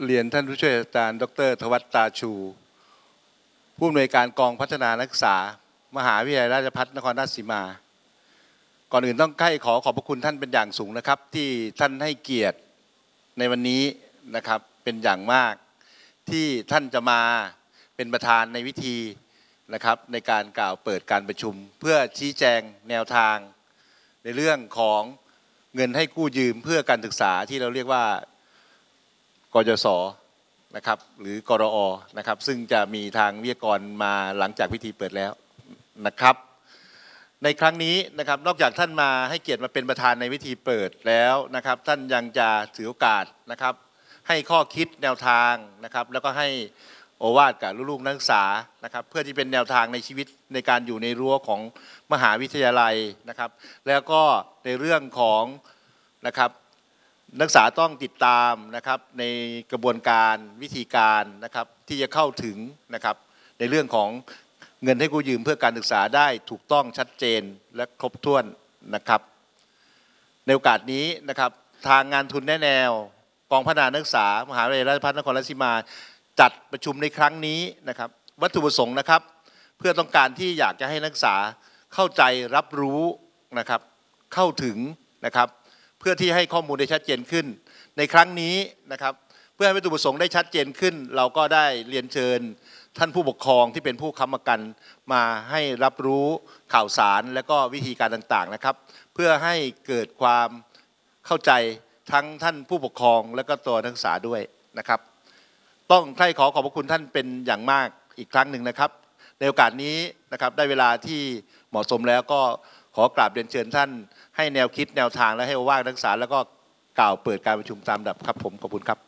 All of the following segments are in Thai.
เรียนท่านผู้ช่วยศาสตราจารย์ดร.ธวัชตาชูผู้อำนวยการกองพัฒนานักศึกษามหาวิทยาลัยราชภัฏนครราชสีมาก่อนอื่นต้องขอขอบพระคุณท่านเป็นอย่างสูงนะครับที่ท่านให้เกียรติในวันนี้นะครับเป็นอย่างมากที่ท่านจะมาเป็นประธานในวิธีนะครับในการกล่าวเปิดการประชุมเพื่อชี้แจงแนวทางในเรื่องของเงินให้กู้ยืมเพื่อการศึกษาที่เราเรียกว่ากยศนะครับหรือกรอนะครับซึ่งจะมีทางวิทยากรมาหลังจากพิธีเปิดแล้วนะครับในครั้งนี้นะครับนอกจากท่านมาให้เกียรติมาเป็นประธานในวิธีเปิดแล้วนะครับท่านยังจะถือโอกาสนะครับให้ข้อคิดแนวทางนะครับแล้วก็ให้โอวาทกับลูกๆนักศึกษานะครับเพื่อที่เป็นแนวทางในชีวิตในการอยู่ในรั้วของมหาวิทยาลัยนะครับแล้วก็ในเรื่องของนะครับนักศึกษาต้องติดตามนะครับในกระบวนการวิธีการนะครับที่จะเข้าถึงนะครับในเรื่องของเงินให้กู้ยืมเพื่อการศึกษาได้ถูกต้องชัดเจนและครบถ้วนนะครับในโอกาสนี้นะครับทางงานทุนแนะแนวกองพัฒนานักศึกษามหาวิทยาลัยราชภัฏนครราชสีมาจัดประชุมในครั้งนี้นะครับวัตถุประสงค์นะครับเพื่อต้องการที่อยากจะให้นักศึกษาเข้าใจรับรู้นะครับเข้าถึงนะครับเพื่อที่ให้ข้อมูลได้ชัดเจนขึ้นในครั้งนี้นะครับเพื่อให้วัตถุประสงค์ได้ชัดเจนขึ้นเราก็ได้เรียนเชิญท่านผู้ปกครองที่เป็นผู้ค้ำประกันมาให้รับรู้ข่าวสารและก็วิธีการต่างๆนะครับเพื่อให้เกิดความเข้าใจทั้งท่านผู้ปกครองและก็ตัวนักศึกษาด้วยนะครับต้องขอขอบพระคุณท่านเป็นอย่างมากอีกครั้งหนึ่งนะครับในโอกาสนี้นะครับได้เวลาที่เหมาะสมแล้วก็ขอกราบเรียนเชิญท่านให้แนวคิดแนวทางและให้โอวาทนักศึกษาแล้วก็กล่าวเปิดการประชุมตามลำดับครับผมขอบคุณครับ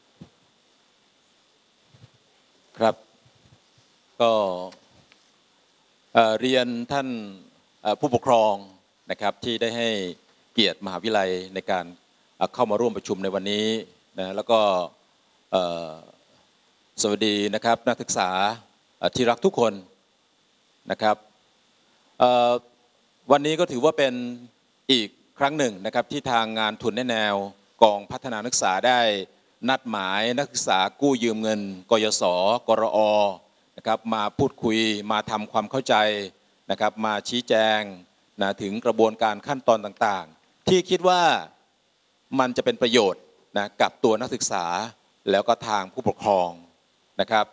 ครับก็เรียนท่านผู้ปกครองนะครับที่ได้ให้เกียรติมหาวิทยาลัยในการเข้ามาร่วมประชุมในวันนี้นะแล้วก็สวัสดีนะครับนักศึกษาที่รักทุกคนนะครับวันนี้ก็ถือว่าเป็นอีกครั้งหนึ่งนะครับที่ทางงานทุนแนวกองพัฒนานักศึกษาได้นัดหมายนักศึกษากู้ยืมเงินกยศกรอนะครับมาพูดคุยมาทำความเข้าใจนะครับมาชี้แจงนะถึงกระบวนการขั้นตอนต่างๆที่คิดว่ามันจะเป็นประโยชน์นะกับตัวนักศึกษาแล้วก็ทางผู้ปกครองนะครับ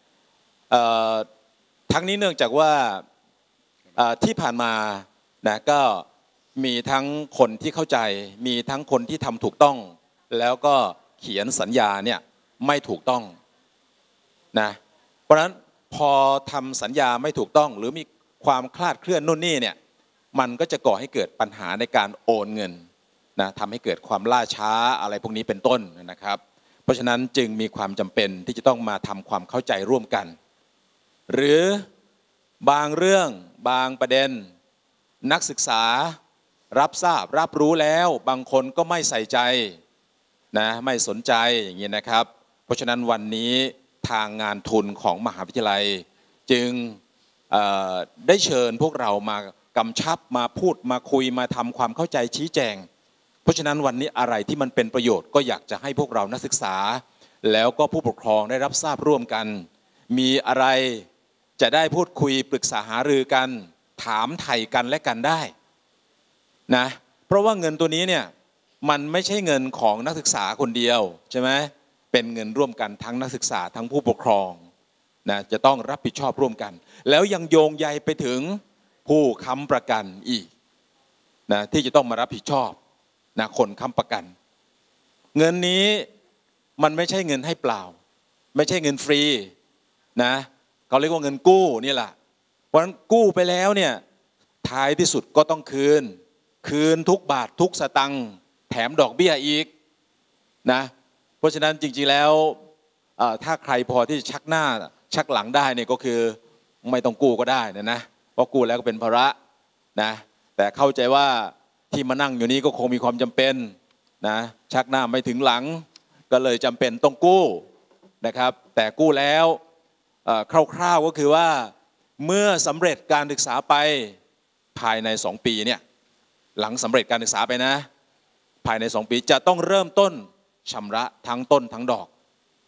ทั้งนี้เนื่องจากว่าที่ผ่านมานะก็มีทั้งคนที่เข้าใจมีทั้งคนที่ทำถูกต้องแล้วก็เขียนสัญญาเนี่ยไม่ถูกต้องนะเพราะฉะนั้นพอทำสัญญาไม่ถูกต้องหรือมีความคลาดเคลื่อนนู่นนี่เนี่ยมันก็จะก่อให้เกิดปัญหาในการโอนเงินนะทำให้เกิดความล่าช้าอะไรพวกนี้เป็นต้นนะครับเพราะฉะนั้นจึงมีความจำเป็นที่จะต้องมาทำความเข้าใจร่วมกันหรือบางเรื่องบางประเด็นนักศึกษารับทราบรับรู้แล้วบางคนก็ไม่ใส่ใจนะไม่สนใจอย่างนี้นะครับเพราะฉะนั้นวันนี้ทางงานทุนของมหาวิทยาลัยจึงได้เชิญพวกเรามากำชับมาพูดมาคุยมาทำความเข้าใจชี้แจงเพราะฉะนั้นวันนี้อะไรที่มันเป็นประโยชน์ก็อยากจะให้พวกเรานักศึกษาแล้วก็ผู้ปกครองได้รับทราบร่วมกันมีอะไรจะได้พูดคุยปรึกษาหารือกันถามไถ่กันและกันได้นะเพราะว่าเงินตัวนี้เนี่ยมันไม่ใช่เงินของนักศึกษาคนเดียวใช่ไหมเป็นเงินร่วมกันทั้งนักศึกษาทั้งผู้ปกครองนะจะต้องรับผิดชอบร่วมกันแล้วยังโยงใยไปถึงผู้ค้ำประกันอีกนะที่จะต้องมารับผิดชอบนะคนค้ำประกันเงินนี้มันไม่ใช่เงินให้เปล่าไม่ใช่เงินฟรีนะเขาเรียกว่าเงินกู้นี่แหละเพราะฉะนั้นกู้ไปแล้วเนี่ยท้ายที่สุดก็ต้องคืนทุกบาททุกสตังค์แถมดอกเบี้ยอีกนะเพราะฉะนั้นจริงๆแล้วถ้าใครพอที่จะชักหน้าชักหลังได้เนี่ยก็คือไม่ต้องกู้ก็ได้นะเพราะกู้แล้วก็เป็นภาระนะแต่เข้าใจว่าที่มานั่งอยู่นี้ก็คงมีความจำเป็นนะชักหน้าไม่ถึงหลังก็เลยจำเป็นต้องกู้นะครับแต่กู้แล้วคร่าวๆก็คือว่าเมื่อสำเร็จการศึกษาไปภายใน2 ปีเนี่ยหลังสำเร็จการศึกษาไปนะภายใน2 ปีจะต้องเริ่มต้นชำระทั้งต้นทั้งดอก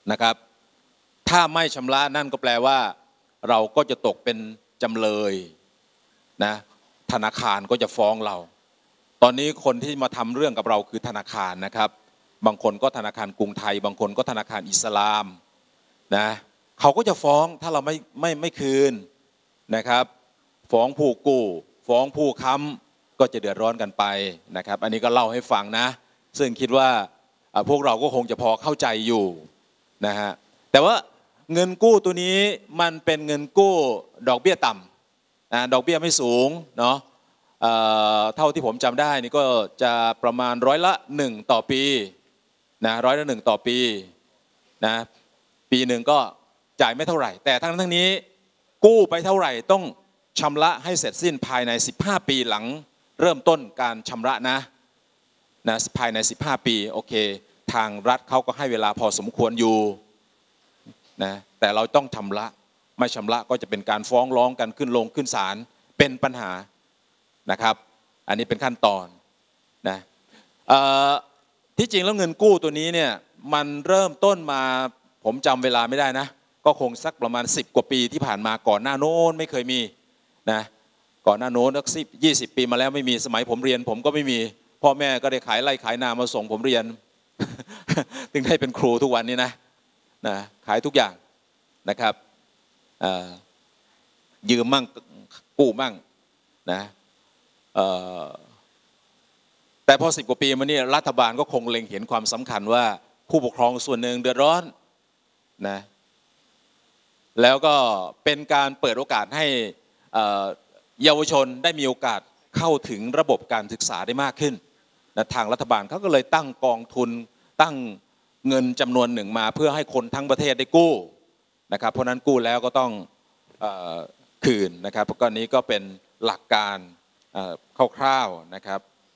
นะครับถ้าไม่ชำระนั่นก็แปลว่าเราก็จะตกเป็นจำเลยนะธนาคารก็จะฟ้องเราตอนนี้คนที่มาทำเรื่องกับเราคือธนาคารนะครับบางคนก็ธนาคารกรุงไทยบางคนก็ธนาคารอิสลามนะเขาก็จะฟ้องถ้าเราไม่คืนนะครับฟ้องผู้กู้ฟ้องผู้ค้ำก็จะเดือดร้อนกันไปนะครับอันนี้ก็เล่าให้ฟังนะซึ่งคิดว่าพวกเราก็คงจะพอเข้าใจอยู่นะฮะแต่ว่าเงินกู้ตัวนี้มันเป็นเงินกู้ดอกเบี้ยต่ำดอกเบี้ยไม่สูงเนาะเท่าที่ผมจำได้นี่ก็จะประมาณ1%ต่อปีนะ1%ต่อปีนะปีหนึ่งก็จ่ายไม่เท่าไหร่แต่ทั้งนี้กู้ไปเท่าไหร่ต้องชำระให้เสร็จสิ้นภายใน15ปีหลังเริ่มต้นการชำระนะภายใน15ปีโอเคทางรัฐเขาก็ให้เวลาพอสมควรอยู่นะแต่เราต้องชำระไม่ชำระก็จะเป็นการฟ้องร้องกันขึ้นศาลเป็นปัญหานะครับอันนี้เป็นขั้นตอนนะที่จริงแล้วเงินกู้ตัวนี้เนี่ยมันเริ่มต้นมาผมจำเวลาไม่ได้นะก็คงสักประมาณ10 กว่าปีที่ผ่านมาก่อนหน้าโน้นไม่เคยมีนะก่อนหน้าโน้นสัก20 ปีมาแล้วไม่มีสมัยผมเรียนผมก็ไม่มีพ่อแม่ก็ได้ขายไร่ขายนามาส่งผมเรียน ถึงได้เป็นครูทุกวันนี้นะขายทุกอย่างนะครับยืมมั่งกู้มั่งนะแต่พอ10 กว่าปีมาเนี่ยรัฐบาลก็คงเล็งเห็นความสำคัญว่าผู้ปกครองส่วนหนึ่งเดือดร้อนนะแล้วก็เป็นการเปิดโอกาสให้เยาวชนได้มีโอกาสเข้าถึงระบบการศึกษาได้มากขึ้นนะทางรัฐบาลเขาก็เลยตั้งกองทุนตั้งเงินจำนวนหนึ่งมาเพื่อให้คนทั้งประเทศได้กู้นะครับเพราะนั้นกู้แล้วก็ต้องคืนนะครับก็นี้ก็เป็นหลักการคร่าวๆนะครับ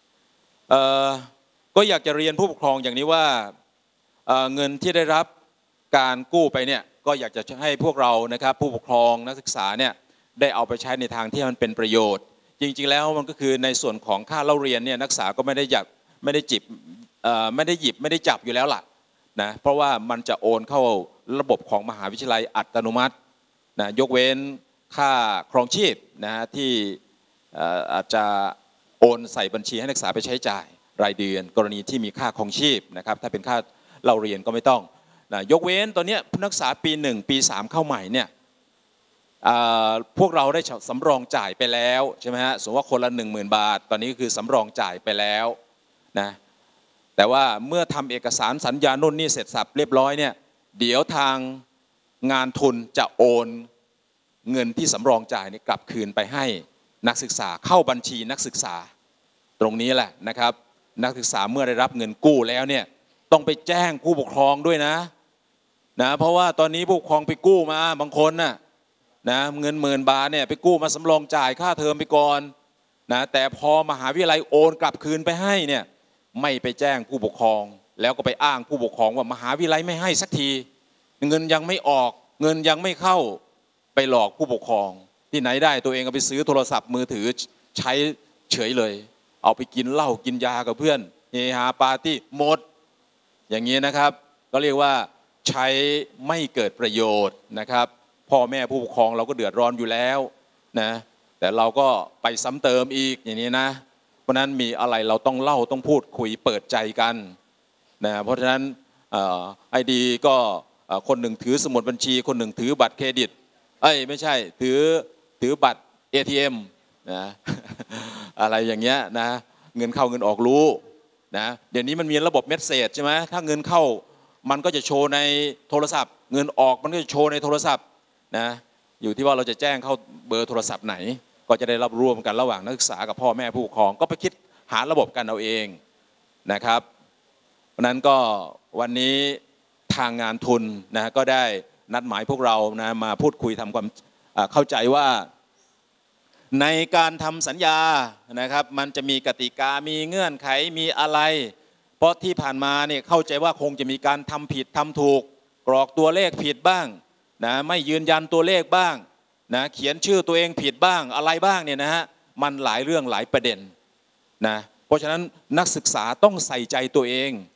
ก็อยากจะเรียนผู้ปกครองอย่างนี้ว่าเงินที่ได้รับการกู้ไปเนี่ยก็อยากจะให้พวกเรานะครับผู้ปกครองนักศึกษาเนี่ยได้เอาไปใช้ในทางที่มันเป็นประโยชน์จริงๆแล้วมันก็คือในส่วนของค่าเล่าเรียนเนี่ยนักศึกษาก็ไม่ได้หยิบไม่ได้จับอยู่แล้วล่ะนะเพราะว่ามันจะโอนเข้าระบบของมหาวิทยาลัยอัตโนมัตินะยกเว้นค่าครองชีพนะที่อาจจะโอนใส่บัญชีให้นักศึกษาไปใช้จ่ายรายเดือนกรณีที่มีค่าครองชีพนะครับถ้าเป็นค่าเล่าเรียนก็ไม่ต้องนะยกเว้นตอนนี้นักศึกษาปี1ปี3เข้าใหม่เนี่ยพวกเราได้สำรองจ่ายไปแล้วใช่ไหมฮะสมมติว่าคนละ 10,000 บาทตอนนี้ก็คือสำรองจ่ายไปแล้วนะแต่ว่าเมื่อทำเอกสารสัญญาโน่นนี่เสร็จสับเรียบร้อยเนี่ยเดี๋ยวทางงานทุนจะโอนเงินที่สำรองจ่ายนี่กลับคืนไปให้นักศึกษาเข้าบัญชีนักศึกษาตรงนี้แหละนะครับนักศึกษาเมื่อได้รับเงินกู้แล้วเนี่ยต้องไปแจ้งผู้ปกครองด้วยนะเพราะว่าตอนนี้ผู้ปกครองไปกู้มาบางคนนะเงิน10,000 บาทเนี่ยไปกู้มาสำรองจ่ายค่าเทอมไปก่อนนะแต่พอมหาวิทยาลัยโอนกลับคืนไปให้เนี่ยไม่ไปแจ้งผู้ปกครองแล้วก็ไปอ้างผู้ปกครองว่ามหาวิทยาลัยไม่ให้สักทีเงินยังไม่ออกเงินยังไม่เข้าไปหลอกผู้ปกครองที่ไหนได้ตัวเองก็ไปซื้อโทรศัพท์มือถือใช้เฉยเลยเอาไปกินเหล้ากินยากับเพื่อนเฮฮาปาร์ตี้หมดอย่างนี้นะครับก็เรียกว่าใช้ไม่เกิดประโยชน์นะครับพ่อแม่ผู้ปกครองเราก็เดือดร้อนอยู่แล้วนะแต่เราก็ไปซ้ำเติมอีกอย่างนี้นะเพราะนั้นมีอะไรเราต้องเล่าต้องพูดคุยเปิดใจกันนะเพราะฉะนั้นไอดีก็คนหนึ่งถือสมุดบัญชีคนหนึ่งถือบัตรเครดิตไม่ใช่ถือบัตร ATM นะอะไรอย่างเงี้ยนะเงินเข้าเงินออกรู้นะเดี๋ยวนี้มันมีระบบเมสเสจใช่ไหมถ้าเงินเข้ามันก็จะโชว์ในโทรศัพท์เงินออกมันก็จะโชว์ในโทรศัพท์นะอยู่ที่ว่าเราจะแจ้งเข้าเบอร์โทรศัพท์ไหนก็จะได้รับร่วมกันระหว่างนักศึกษากับพ่อแม่ผู้ปกครองก็ไปคิดหาระบบกันเอาเองนะครับเพราะนั้นก็วันนี้ทางงานทุนนะก็ได้นัดหมายพวกเรานะมาพูดคุยทำความเข้าใจว่าในการทำสัญญานะครับมันจะมีกติกามีเงื่อนไขมีอะไรเพราะที่ผ่านมาเนี่ยเข้าใจว่าคงจะมีการทำผิดทำถูกกรอกตัวเลขผิดบ้างนะไม่ยืนยันตัวเลขบ้างนะเขียนชื่อตัวเองผิดบ้างอะไรบ้างเนี่ยนะฮะมันหลายเรื่องหลายประเด็นนะเพราะฉะนั้นนักศึกษาต้องใส่ใจตัวเอง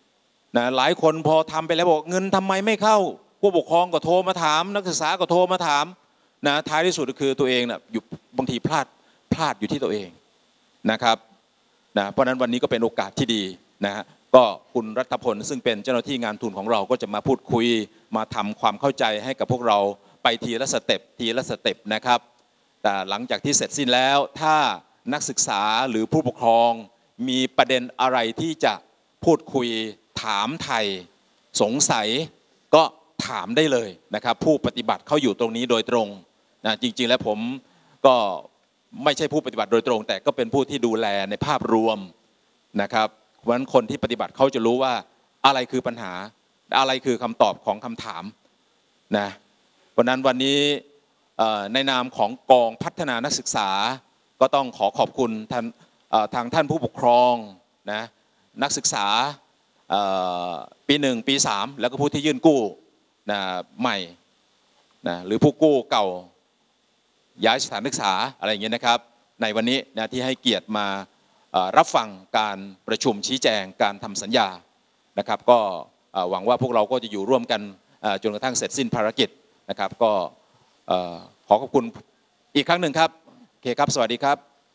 นะหลายคนพอทำไปแล้วบอกเงินทำไมไม่เข้าผู้ปกครองก็โทรมาถามนักศึกษาก็โทรมาถามนะท้ายที่สุดก็คือตัวเองนะอยู่บางทีพลาดอยู่ที่ตัวเองนะครับนะเพราะนั้นวันนี้ก็เป็นโอกาสที่ดีนะฮะก็คุณรัฐพลซึ่งเป็นเจ้าหน้าที่งานทุนของเราก็จะมาพูดคุยมาทำความเข้าใจให้กับพวกเราไปทีละสเต็ปนะครับแต่หลังจากที่เสร็จสิ้นแล้วถ้านักศึกษาหรือผู้ปกครองมีประเด็นอะไรที่จะพูดคุยถามไทยสงสัยก็ถามได้เลยนะครับผู้ปฏิบัติเขาอยู่ตรงนี้โดยตรงนะจริงๆแล้วผมก็ไม่ใช่ผู้ปฏิบัติโดยตรงแต่ก็เป็นผู้ที่ดูแลในภาพรวมนะครับเพราะฉะนั้นคนที่ปฏิบัติเขาจะรู้ว่าอะไรคือปัญหาอะไรคือคำตอบของคำถามนะเพราะนั้นวันนี้ในนามของกองพัฒนานักศึกษาก็ต้องขอบคุณทางท่านผู้ปกครองนะนักศึกษาปี 1 ปี 3แล้วก็ผู้ที่ยื่นกู้นะใหม่นะหรือผู้กู้เก่าย้ายสถานศึกษาอะไรอย่างเงี้ยนะครับในวันนี้นะที่ให้เกียรติมารับฟังการประชุมชี้แจงการทำสัญญานะครับก็หวังว่าพวกเราก็จะอยู่ร่วมกันจนกระทั่งเสร็จสิ้นภารกิจนะครับก็ขอบคุณอีกครั้งหนึ่งครับโอเคครับสวัสดีครับ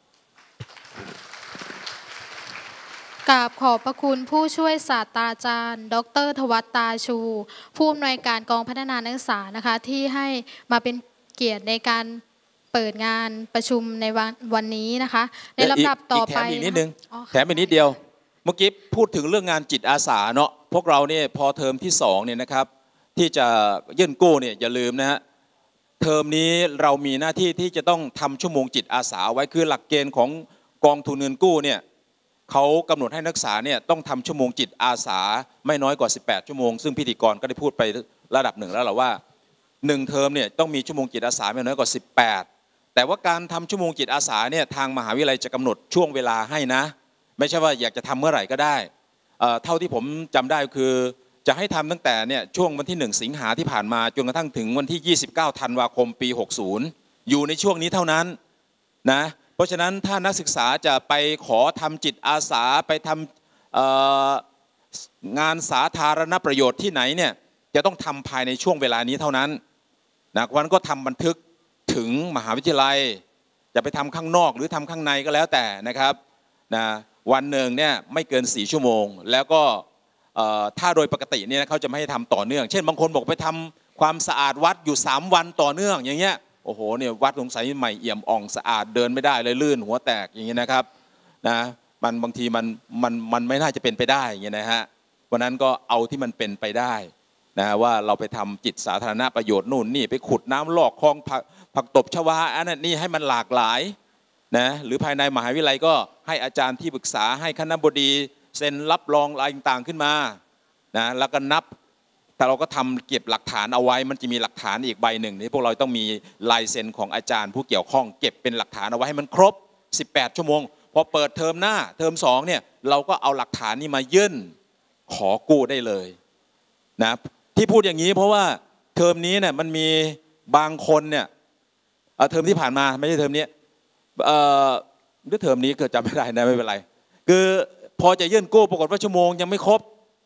กราบขอบพระคุณผู้ช่วยศาสตราจารย์ ดร.ธวัฒน์ ตาชูผู้อำนวยการกองพัฒนานักศึกษานะคะที่ให้มาเป็นเกียรติในการเปิดงานประชุมในวันนี้นะคะในลำดับต่อไปแถมอีกนิดนึงแถมอีกนิดเดียวเมื่อกี้พูดถึงเรื่องงานจิตอาสาเนาะพวกเราเนี่ยพอเทอมที่2เนี่ยนะครับที่จะยื่นกู้เนี่ยอย่าลืมนะฮะเทอมนี้เรามีหน้าที่ที่จะต้องทำชั่วโมงจิตอาสาไว้คือหลักเกณฑ์ของกองทุนเงินกู้เนี่ยเขากำหนดให้นักศึกษาเนี่ยต้องทำชั่วโมงจิตอาสาไม่น้อยกว่า18ชั่วโมงซึ่งพิธีกรก็ได้พูดไประดับหนึ่งแล้วแหละว่า1เทอมเนี่ยต้องมีชั่วโมงจิตอาสาไม่น้อยกว่า18แต่ว่าการทำชั่วโมงจิตอาสาเนี่ยทางมหาวิทยาลัยจะกำหนดช่วงเวลาให้นะไม่ใช่ว่าอยากจะทำเมื่อไหร่ก็ได้เท่าที่ผมจำได้คือจะให้ทำตั้งแต่เนี่ยช่วงวันที่1สิงหาที่ผ่านมาจนกระทั่งถึงวันที่29ธันวาคมปี60อยู่ในช่วงนี้เท่านั้นนะเพราะฉะนั้นถ้านักศึกษาจะไปขอทำจิตอาสาไปทำงานสาธารณประโยชน์ที่ไหนเนี่ยจะต้องทำภายในช่วงเวลานี้เท่านั้นนะวันก็ทำบันทึกถึงมหาวิทยาลัยจะไปทำข้างนอกหรือทำข้างในก็แล้วแต่นะครับนะวันหนึ่งเนี่ยไม่เกิน4ชั่วโมงแล้วก็ถ้าโดยปกติเนี่ยเขาจะไม่ให้ทำต่อเนื่องเช่นบางคนบอกไปทำความสะอาดวัดอยู่3วันต่อเนื่องอย่างเงี้ยโอ้โหเนี่ยวัดสงสัยใหม่เอี่ยมอ่องสะอาดเดินไม่ได้เลยลื่นหัวแตกอย่างนี้นะครับนะมันบางทีมันไม่น่าจะเป็นไปได้อย่างเงี้ยนะฮะวันนั้นก็เอาที่มันเป็นไปได้นะว่าเราไปทำจิตสาธารณประโยชน์นู่นนี่ไปขุดน้ำลอกคลองผักตบชวาอันนั้นนี่ให้มันหลากหลายนะหรือภายในมหาวิทยาลัยก็ให้อาจารย์ที่ปรึกษาให้คณบดีเซ็นรับรองอะไรต่างๆขึ้นมานะแล้วก็นับแต่เราก็ทำเก็บหลักฐานเอาไว้มันจะมีหลักฐานอีกใบหนึ่งที่พวกเราต้องมีลายเซ็นของอาจารย์ผู้เกี่ยวข้องเก็บเป็นหลักฐานเอาไว้ให้มันครบ18ชั่วโมงพอเปิดเทอมหน้าเทอม2เนี่ยเราก็เอาหลักฐานนี้มายื่นขอกู้ได้เลยนะที่พูดอย่างนี้เพราะว่าเทอมนี้เนี่ยมันมีบางคนเนี่ยเทอมที่ผ่านมาไม่ใช่เทอมนี้หรือเทอมนี้เกิดจำไม่ได้นะไม่เป็นไรคือพอจะยื่นกู้ปรากฏว่าชั่วโมงยังไม่ครบ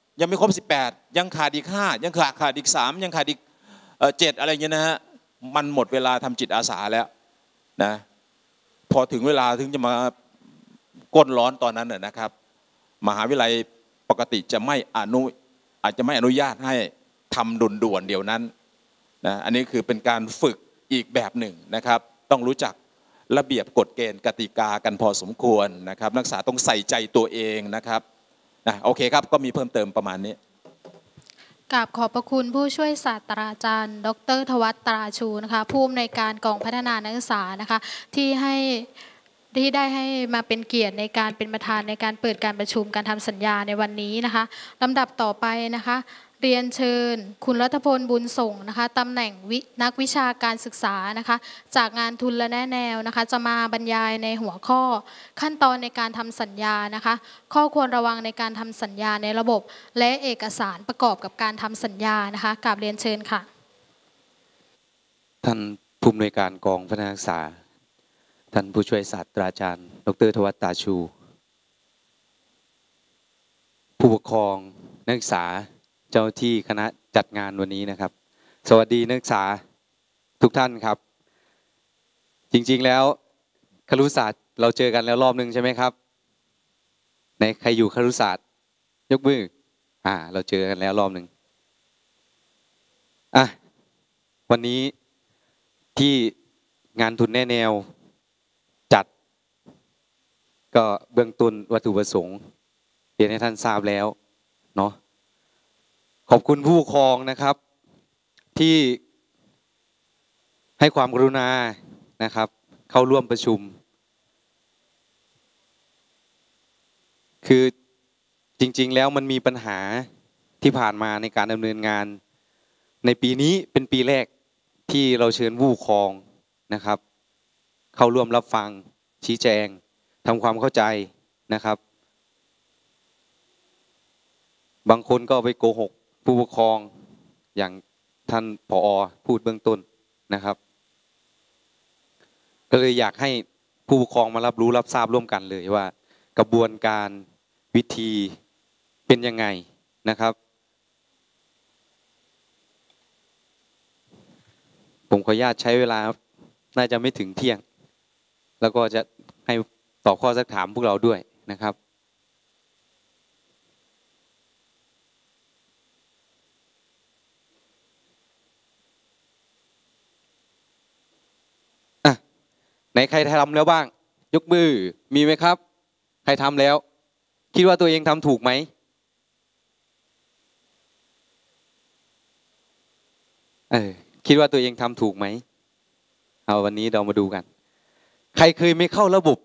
18ยังขาดอีก5ยังขาดอีก3ยังขาดอีก7อะไรเงี้ยนะฮะมันหมดเวลาทำจิตอาสาแล้วนะพอถึงเวลาถึงจะมาก้นร้อนตอนนั้นนะครับมหาวิทยาลัยปกติจะไม่อาจจะไม่อนุญาตให้ทำด่วนๆเดี๋ยวนั้นนะอันนี้คือเป็นการฝึกอีกแบบหนึ่งนะครับต้องรู้จักระเบียบกฎเกณฑ์กติกากันพอสมควรนะครับนักศึกษาต้องใส่ใจตัวเองนะครับโอเคครับก็มีเพิ่มเติมประมาณนี้กราบขอบพระคุณผู้ช่วยศาสตราจารย์ดร.ธวัฒน์ ตาชูนะคะผู้อำนวยการกองพัฒนานักศึกษานะคะที่ได้ให้มาเป็นเกียรติในการเป็นประธานในการเปิดการประชุมการทำสัญญาในวันนี้นะคะลำดับต่อไปนะคะเรียนเชิญคุณรัฐพลบุญส่งนะคะตำแหน่งนักวิชาการศึกษานะคะจากงานทุนและแนะแนวนะคะจะมาบรรยายในหัวข้อขั้นตอนในการทำสัญญานะคะข้อควรระวังในการทำสัญญาในระบบและเอกสารประกอบกับการทำสัญญานะคะกราบเรียนเชิญค่ะท่านผู้อำนวยการกองพัฒนาศึกษาท่านผู้ช่วยศาสตราจารย์ดร.ธวัฒน์ ตาชูผู้ปกครองนักศึกษาเจ้าที่คณะจัดงานวันนี้นะครับสวัสดีนักศึกษาทุกท่านครับจริงๆแล้วครุศาสตร์เราเจอกันแล้วรอบนึงใช่ไหมครับไหนใครอยู่ครุศาสตร์ยกมือเราเจอกันแล้วรอบนึงวันนี้ที่งานทุนแน่แนวจัดก็เบื้องต้นวัตถุประสงค์เรียนให้ท่านทราบแล้วเนาะขอบคุณผู้ปกครองนะครับที่ให้ความกรุณานะครับเข้าร่วมประชุมคือจริงๆแล้วมันมีปัญหาที่ผ่านมาในการดำเนินงานในปีนี้เป็นปีแรกที่เราเชิญผู้ปกครองนะครับเข้าร่วมรับฟังชี้แจงทำความเข้าใจนะครับบางคนก็ไปโกหกผู้ปกครองอย่างท่านผอ.พูดเบื้องต้นนะครับก็เลยอยากให้ผู้ปกครองมารับรู้รับทราบร่วมกันเลยว่ากระบวนการวิธีเป็นยังไงนะครับผมขออนุญาตใช้เวลาน่าจะไม่ถึงเที่ยงแล้วก็จะให้ตอบข้อซักถามพวกเราด้วยนะครับไหนใครทำแล้วบ้างยกมือมีไหมครับใครทำแล้วคิดว่าตัวเองทำถูกไหมคิดว่าตัวเองทำถูกไหมเอาวันนี้เรามาดูกันใครเคยไม่เข้าระบบ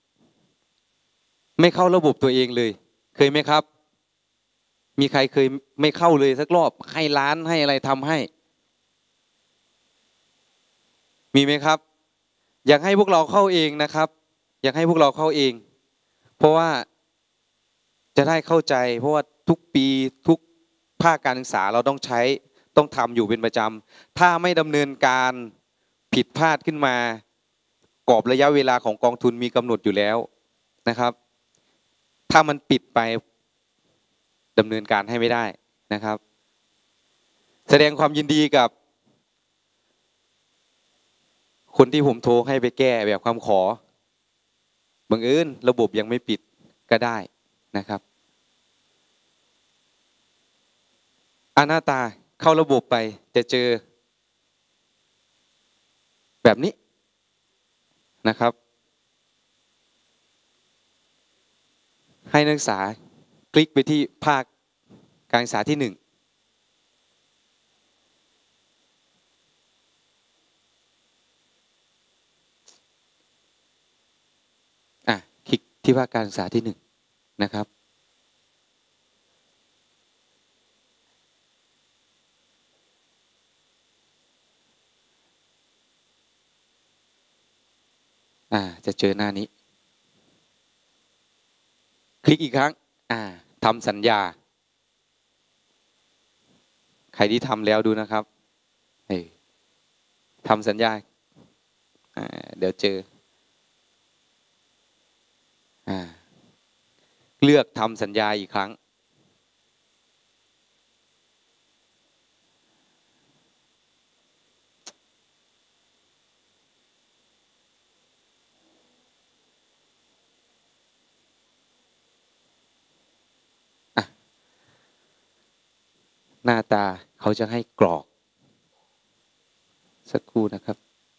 ตัวเองเลยเคยไหมครับมีใครเคยไม่เข้าเลยสักรอบให้ร้านให้อะไรทำให้มีไหมครับอยากให้พวกเราเข้าเองนะครับอยากให้พวกเราเข้าเองเพราะว่าจะได้เข้าใจเพราะว่าทุกปีทุกภาคการศึกษาเราต้องทำอยู่เป็นประจำถ้าไม่ดำเนินการผิดพลาดขึ้นมากรอบระยะเวลาของกองทุนมีกำหนดอยู่แล้วนะครับถ้ามันปิดไปดำเนินการให้ไม่ได้นะครับแสดงความยินดีกับคนที่ผมโทรให้ไปแก้แบบคำขอบังเอิญระบบยังไม่ปิดก็ได้นะครับหน้าตาเข้าระบบไปจะเจอแบบนี้นะครับให้นักศึกษาคลิกไปที่ภาคการศึกษาที่1คลิกที่ภาคการศึกษาที่1นะครับจะเจอหน้านี้คลิกอีกครั้งทำสัญญาใครที่ทำแล้วดูนะครับทำสัญญาเดี๋ยวเจอเลือกทำสัญญาอีกครั้งหน้าตาเขาจะให้กรอกสักครู่นะครับ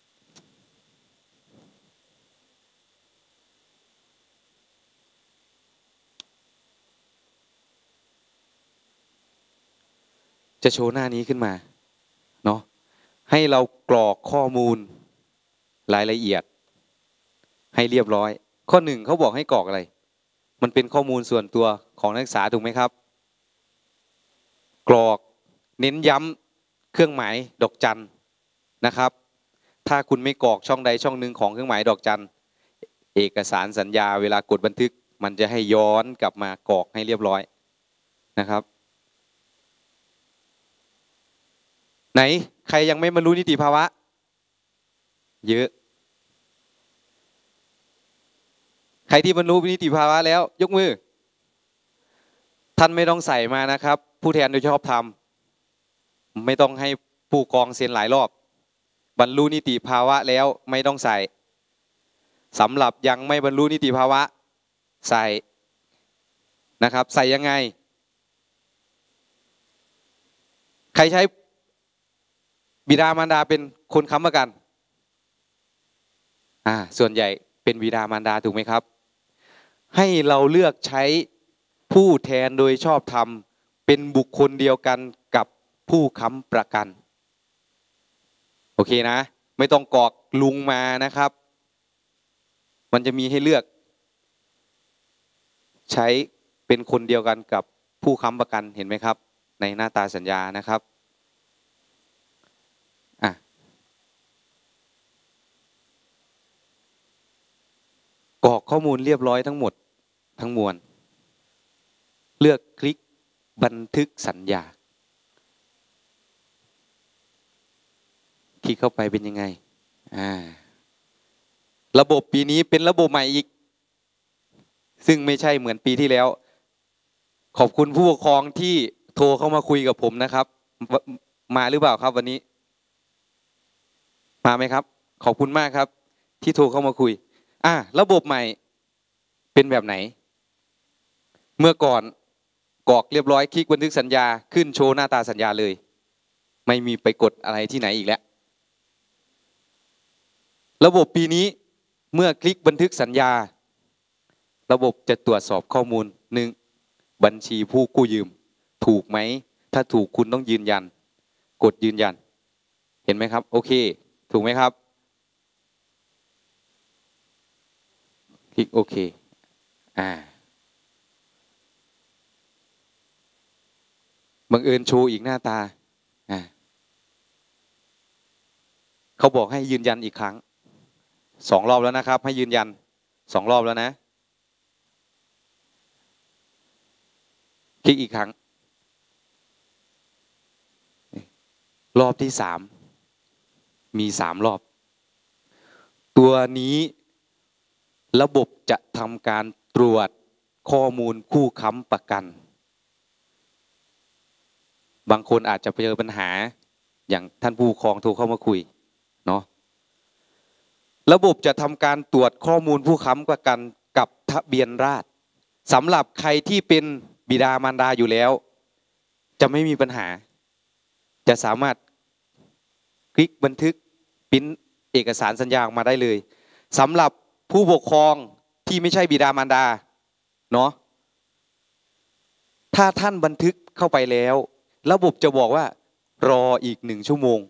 จะโชว์หน้านี้ขึ้นมาเนาะให้เรากรอกข้อมูลรายละเอียดให้เรียบร้อยข้อ1เขาบอกให้กรอกอะไรมันเป็นข้อมูลส่วนตัวของนักศึกษาถูกไหมครับกรอกเน้นย้ำเครื่องหมายดอกจันนะครับถ้าคุณไม่กรอกช่องใดช่องหนึ่งของเครื่องหมายดอกจันเอกสารสัญญาเวลากดบันทึกมันจะให้ย้อนกลับมากรอกให้เรียบร้อยนะครับไหนใครยังไม่บรรลุนิติภาวะเยอะใครที่บรรลุนิติภาวะแล้วยกมือถ้าท่านไม่ต้องใส่มานะครับผู้แทนโดยชอบธรรมไม่ต้องให้ผู้กองเซ็นหลายรอบบรรลุนิติภาวะแล้วไม่ต้องใส่สำหรับยังไม่บรรลุนิติภาวะใส่นะครับใส่ยังไงใครใช้บิดามารดาเป็นคนค้ำประกันส่วนใหญ่เป็นบิดามารดาถูกไหมครับให้เราเลือกใช้ผู้แทนโดยชอบธรรมเป็นบุคคลเดียวกันกับผู้ค้ำประกันโอเคนะไม่ต้องกรอกลุงมานะครับมันจะมีให้เลือกใช้เป็นคนเดียวกันกับผู้ค้ำประกันเห็นไหมครับในหน้าตาสัญญานะครับกรอกข้อมูลเรียบร้อยทั้งหมดทั้งมวลเลือกคลิกบันทึกสัญญาคลิกเข้าไปเป็นยังไงระบบปีนี้เป็นระบบใหม่อีกซึ่งไม่ใช่เหมือนปีที่แล้วขอบคุณผู้ปกครองที่โทรเข้ามาคุยกับผมนะครับมาหรือเปล่าครับวันนี้มาไหมครับขอบคุณมากครับที่โทรเข้ามาคุยระบบใหม่เป็นแบบไหนเมื่อก่อนกรอกเรียบร้อยคลิกบันทึกสัญญาขึ้นโชว์หน้าตาสัญญาเลยไม่มีไปกดอะไรที่ไหนอีกแล้วระบบปีนี้เมื่อคลิกบันทึกสัญญาระบบจะตรวจสอบข้อมูล1บัญชีผู้กู้ยืมถูกไหมถ้าถูกคุณต้องยืนยันกดยืนยันเห็นไหมครับโอเคถูกไหมครับคลิกโอเคบังเอิญโชว์อีกหน้าตาเขาบอกให้ยืนยันอีกครั้ง2 รอบแล้วนะครับให้ยืนยัน2 รอบแล้วนะคลิกอีกครั้งรอบที่3มี3 รอบตัวนี้ระบบจะทำการตรวจข้อมูลผู้ค้ำประกันบางคนอาจจะเจอปัญหาอย่างท่านผู้ปกครองโทรเข้ามาคุยเนาะระบบจะทำการตรวจข้อมูลผู้ค้ำประกันกับทะเบียนราษฎร์สำหรับใครที่เป็นบิดามารดาอยู่แล้วจะไม่มีปัญหาจะสามารถคลิกบันทึกพิมพ์เอกสารสัญญาออกมาได้เลยสำหรับผู้ปกครองที่ไม่ใช่บิดามารดาเนาะถ้าท่านบันทึกเข้าไปแล้วระบบจะบอกว่ารออีก1 ชั่วโมง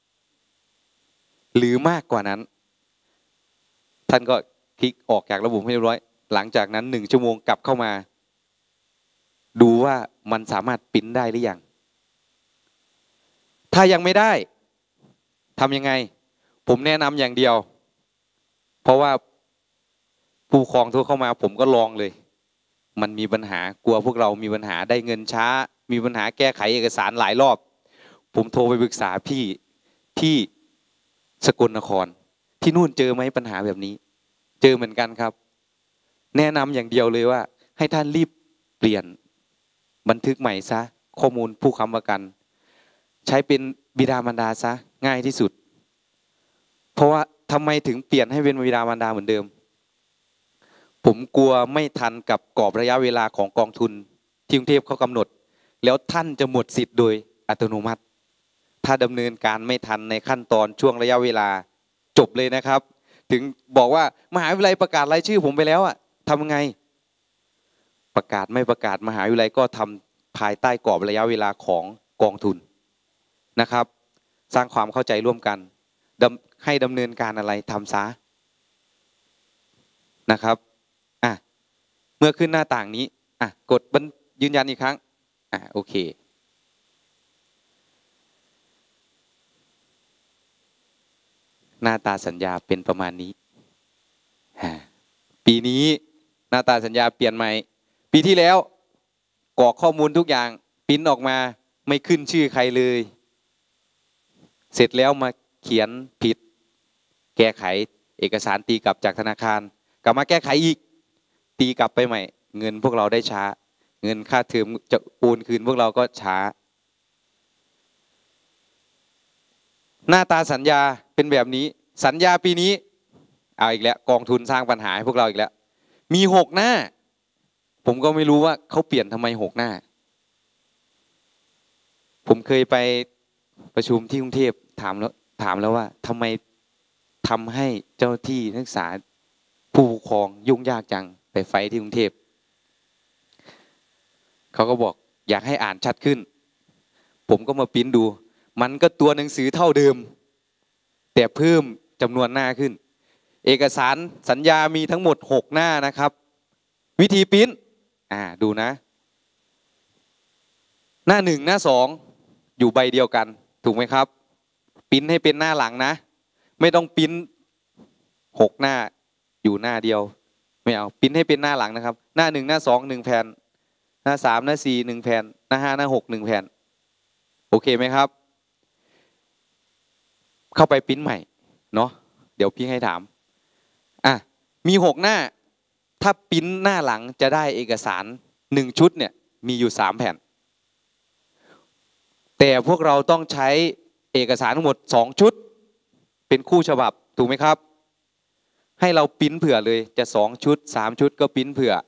หรือมากกว่านั้นท่านก็คลิกออกจากระบบให้เรียบร้อยหลังจากนั้น1 ชั่วโมงกลับเข้ามาดูว่ามันสามารถพิมพ์ได้หรือยังถ้ายังไม่ได้ทำยังไงผมแนะนำอย่างเดียวเพราะว่าผู้ปกครองโทรเข้ามาผมก็ลองเลยมันมีปัญหากลัวพวกเรามีปัญหาได้เงินช้ามีปัญหาแก้ไขเอกสารหลายรอบผมโทรไปปรึกษาพี่ที่สกลนครที่นู่นเจอไหมปัญหาแบบนี้เจอเหมือนกันครับแนะนำอย่างเดียวเลยว่าให้ท่านรีบเปลี่ยนบันทึกใหม่ซะข้อมูลผู้ค้ำประกันใช้เป็นบิดามารดาซะง่ายที่สุดเพราะว่าทำไมถึงเปลี่ยนให้เป็นบิดามารดาเหมือนเดิมผมกลัวไม่ทันกับกรอบระยะเวลาของกองทุนที่กรุงเทพเขากำหนดแล้วท่านจะหมดสิทธิ์โดยอัตโนมัติถ้าดำเนินการไม่ทันในขั้นตอนช่วงระยะเวลาจบเลยนะครับถึงบอกว่ามหาวิทยาลัยประกาศรายชื่อผมไปแล้วอะทำยังไงประกาศไม่ประกาศมหาวิทยาลัยก็ทำภายใต้กรอบระยะเวลาของกองทุนนะครับสร้างความเข้าใจร่วมกันให้ดำเนินการอะไรทำซะนะครับเมื่อขึ้นหน้าต่างนี้กดยืนยันอีกครั้งโอเคหน้าตาสัญญาเป็นประมาณนี้ปีนี้หน้าตาสัญญาเปลี่ยนใหม่ปีที่แล้วกรอกข้อมูลทุกอย่างพิมพ์ออกมาไม่ขึ้นชื่อใครเลยเสร็จแล้วมาเขียนผิดแก้ไขเอกสารตีกลับจากธนาคารกลับมาแก้ไขอีกตีกลับไปใหม่เงินพวกเราได้ช้าเงินค่าเทอมจะโอนคืนพวกเราก็ช้าหน้าตาสัญญาเป็นแบบนี้สัญญาปีนี้เอาอีกแล้วกองทุนสร้างปัญหาให้พวกเราอีกแล้วมี6 หน้าผมก็ไม่รู้ว่าเขาเปลี่ยนทำไม6 หน้าผมเคยไปประชุมที่กรุงเทพถามแล้วว่าทำไมทำให้เจ้าที่นักศึกษาผู้ปกครองยุ่งยากจังไปไฟที่กรุงเทพเขาก็บอกอยากให้อ่านชัดขึ้นผมก็มาปริ้นดูมันก็ตัวหนังสือเท่าเดิมแต่เพิ่มจำนวนหน้าขึ้นเอกสารสัญญามีทั้งหมด6 หน้านะครับวิธีปริ้นดูนะหน้า1หน้า2อยู่ใบเดียวกันถูกไหมครับปริ้นให้เป็นหน้าหลังนะไม่ต้องปริ้น6 หน้าอยู่หน้าเดียวไม่เอาปริ้นให้เป็นหน้าหลังนะครับหน้า1หน้า2 1 แผ่นหน้า3หน้า4 1 แผ่นหน้า5หน้า6 1 แผ่นโอเคไหมครับเข้าไปปริ้นใหม่เนาะเดี๋ยวพี่ให้ถามมี6 หน้าถ้าปริ้นหน้าหลังจะได้เอกสาร1 ชุดเนี่ยมีอยู่3 แผ่นแต่พวกเราต้องใช้เอกสารทั้งหมด2 ชุดเป็นคู่ฉบับถูกไหมครับให้เราปริ้นเผื่อเลยจะ2 ชุด3 ชุดก็ปริ้นเผื่อ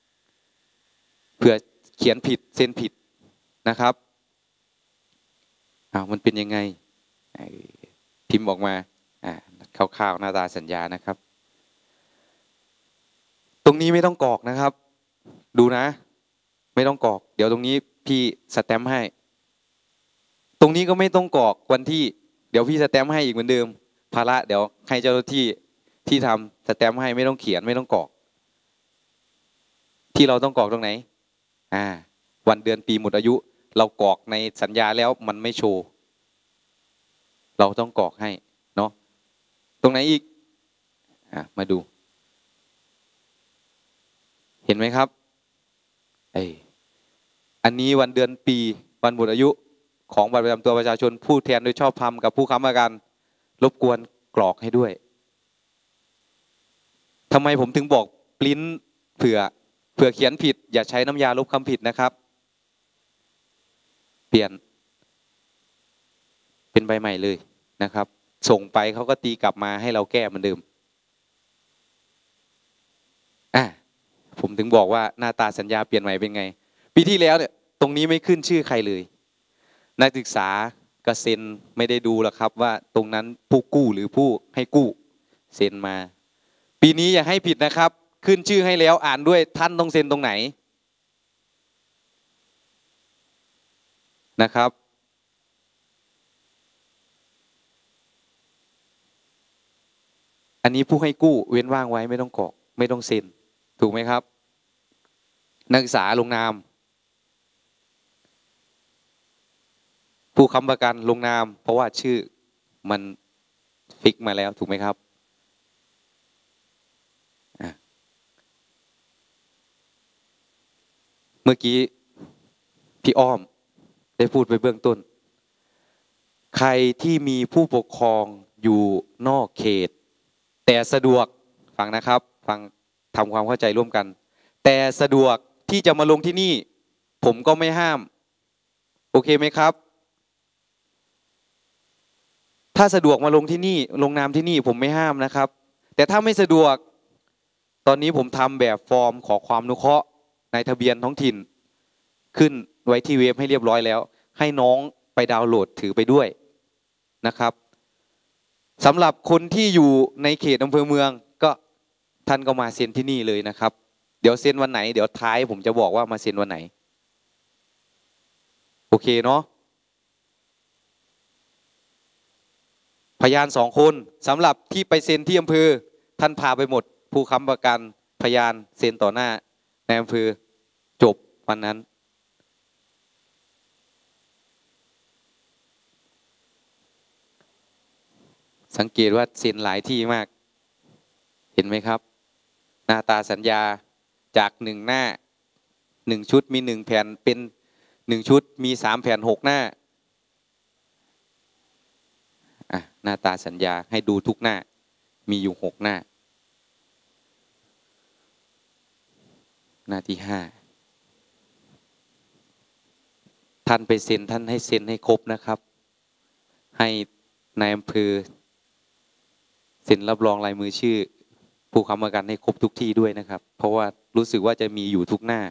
เขียนผิดเซ็นผิดนะครับมันเป็นยังไงพิมพ์ออกมาคร่าวๆหน้าตาสัญญานะครับตรงนี้ไม่ต้องกรอกนะครับดูนะไม่ต้องกรอกเดี๋ยวตรงนี้พี่สแตมป์ให้ตรงนี้ก็ไม่ต้องกรอกวันที่เดี๋ยวพี่สแตมป์ให้อีกเหมือนเดิมภาระเดี๋ยวให้เจ้าหน้าที่ทำสแตมป์ให้ไม่ต้องเขียนไม่ต้องกรอกที่เราต้องกรอกตรงไหนวันเดือนปีหมดอายุเรากรอกในสัญญาแล้วมันไม่โชว์เราต้องกรอกให้เนาะตรงไหนอีกมาดูเห็นไหมครับอันนี้วันเดือนปีวันหมดอายุของบัตรประจำตัวประชาชนผู้แทนโดยชอบธรรมกับผู้ค้ำประกันรบกวนกรอกให้ด้วยทำไมผมถึงบอกปริ้นเผื่อเขียนผิดอย่าใช้น้ำยาลบคำผิดนะครับเปลี่ยนเป็นใบใหม่เลยนะครับส่งไปเขาก็ตีกลับมาให้เราแก้เหมือนเดิมผมถึงบอกว่าหน้าตาสัญญาเปลี่ยนใหม่เป็นไงปีที่แล้วเนี่ยตรงนี้ไม่ขึ้นชื่อใครเลยนักศึกษาก็เซ็นไม่ได้ดูหรอกครับว่าตรงนั้นผู้กู้หรือผู้ให้กู้เซ็นมาปีนี้อย่าให้ผิดนะครับขึ้นชื่อให้แล้วอ่านด้วยท่านต้องเซ็นตรงไหนนะครับอันนี้ผู้ให้กู้เว้นว่างไว้ไม่ต้องกรอกไม่ต้องเซ็นถูกไหมครับนักศึกษาลงนามผู้ค้ำประกันลงนามเพราะว่าชื่อมันฟิกมาแล้วถูกไหมครับเมื่อกี้พี่อ้อมได้พูดไปเบื้องต้นใครที่มีผู้ปกครองอยู่นอกเขตแต่สะดวกฟังนะครับฟังทำความเข้าใจร่วมกันแต่สะดวกที่จะมาลงที่นี่ผมก็ไม่ห้ามโอเคไหมครับถ้าสะดวกมาลงที่นี่ลงนามที่นี่ผมไม่ห้ามนะครับแต่ถ้าไม่สะดวกตอนนี้ผมทำแบบฟอร์มขอความอนุเคราะห์ในทะเบียนท้องถิ่นขึ้นไว้ที่เว็บให้เรียบร้อยแล้วให้น้องไปดาวน์โหลดถือไปด้วยนะครับสำหรับคนที่อยู่ในเขตอำเภอเมืองก็ท่านก็มาเซ็นที่นี่เลยนะครับเดี๋ยวเซ็นวันไหนเดี๋ยวท้ายผมจะบอกว่ามาเซ็นวันไหนโอเคเนาะพยาน2 คนสำหรับที่ไปเซ็นที่อำเภอท่านพาไปหมดผู้ค้ำประกันพยานเซ็นต่อหน้าในอำเภอจบวันนั้นสังเกตว่าเซ็นหลายที่มากเห็นไหมครับหน้าตาสัญญาจาก1 หน้า1 ชุดมี1 แผ่นเป็น1 ชุดมี3 แผ่น6 หน้าหน้าตาสัญญาให้ดูทุกหน้ามีอยู่6 หน้าหน้าที่5 ท่านไปเซ็นท่านให้เซ็นให้ครบนะครับ ให้นายอำเภอเซ็นรับรองลายมือชื่อผู้ค้ำประกันให้ครบทุกที่ด้วยนะครับ เพราะว่ารู้สึกว่าจะมีอยู่ทุกหน้า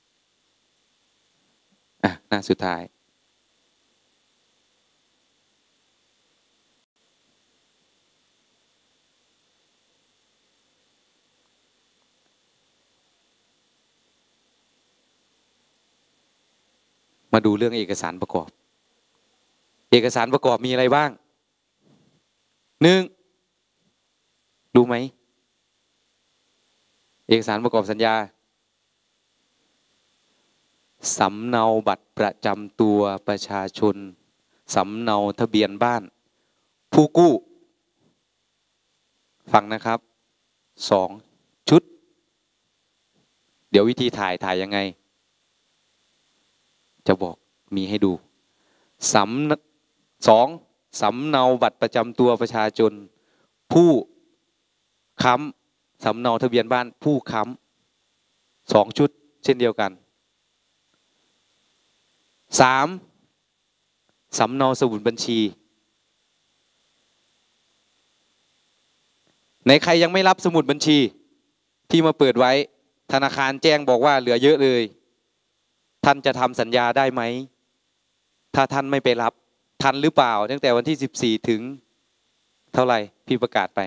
หน้าสุดท้ายมาดูเรื่องเอกสารประกอบ เอกสารประกอบมีอะไรบ้าง 1. รู้ไหมเอกสารประกอบสัญญาสำเนาบัตรประจำตัวประชาชนสำเนาทะเบียนบ้านผู้กู้ฟังนะครับ2 ชุดเดี๋ยววิธีถ่ายยังไงจะบอกมีให้ดู2. สำเนาบัตรประจำตัวประชาชนผู้ค้ำสำเนาทะเบียนบ้านผู้ค้ำ2 ชุดเช่นเดียวกัน3. สำเนาสมุดบัญชีในใครยังไม่รับสมุดบัญชีที่มาเปิดไว้ธนาคารแจ้งบอกว่าเหลือเยอะเลยท่านจะทำสัญญาได้ไหมถ้าท่านไม่ไปรับทันหรือเปล่าตั้งแต่วันที่14ถึงเท่าไหร่พี่ประกาศไป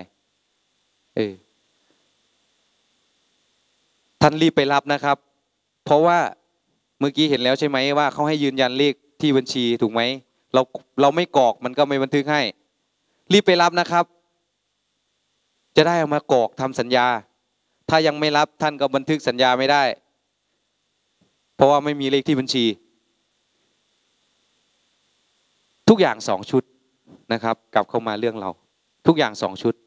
ท่านรีบไปรับนะครับเพราะว่าเมื่อกี้เห็นแล้วใช่ไหมว่าเขาให้ยืนยันเลขที่บัญชีถูกไหมเราไม่กรอกมันก็ไม่บันทึกให้รีบไปรับนะครับจะได้เอามากรอกทำสัญญาถ้ายังไม่รับท่านก็บันทึกสัญญาไม่ได้เพราะว่าไม่มีเลขที่บัญชีทุกอย่าง2 ชุดนะครับกลับเข้ามาเรื่องเราทุกอย่าง2 ชุด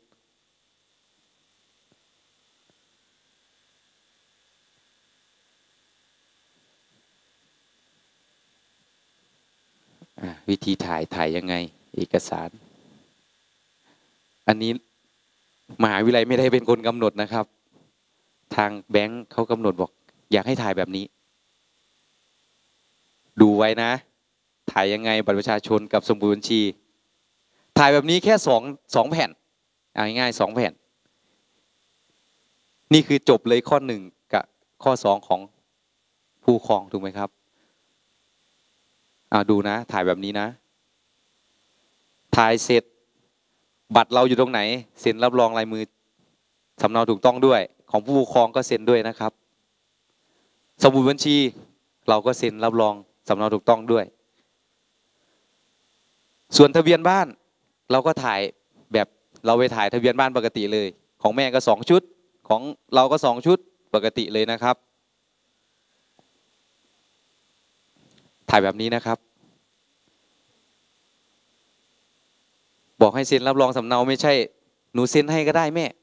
วิธีถ่ายยังไงเอกสารอันนี้มหาวิทยาลัยไม่ได้เป็นคนกำหนดนะครับทางแบงค์เขากำหนดบอกอยากให้ถ่ายแบบนี้ดูไว้นะถ่ายยังไงบัตรประชาชนกับสมุดบัญชีถ่ายแบบนี้แค่2 แผ่นง่ายๆ2 แผ่นนี่คือจบเลยข้อ1กับข้อ2ของผู้ครองถูกไหมครับดูนะถ่ายแบบนี้นะถ่ายเสร็จบัตรเราอยู่ตรงไหนเซ็นรับรองลายมือสำเนาถูกต้องด้วยของผู้ปกครองก็เซ็นด้วยนะครับสมุดบัญชีเราก็เซ็นรับรองสำเนาถูกต้องด้วยส่วนทะเบียนบ้านเราก็ถ่ายแบบเราไปถ่ายทะเบียนบ้านปกติเลยของแม่ก็2 ชุดของเราก็2 ชุดปกติเลยนะครับถ่ายแบบนี้นะครับบอกให้เซ็นรับรองสำเนาไม่ใช่หนูเซ็นให้ก็ได้แม่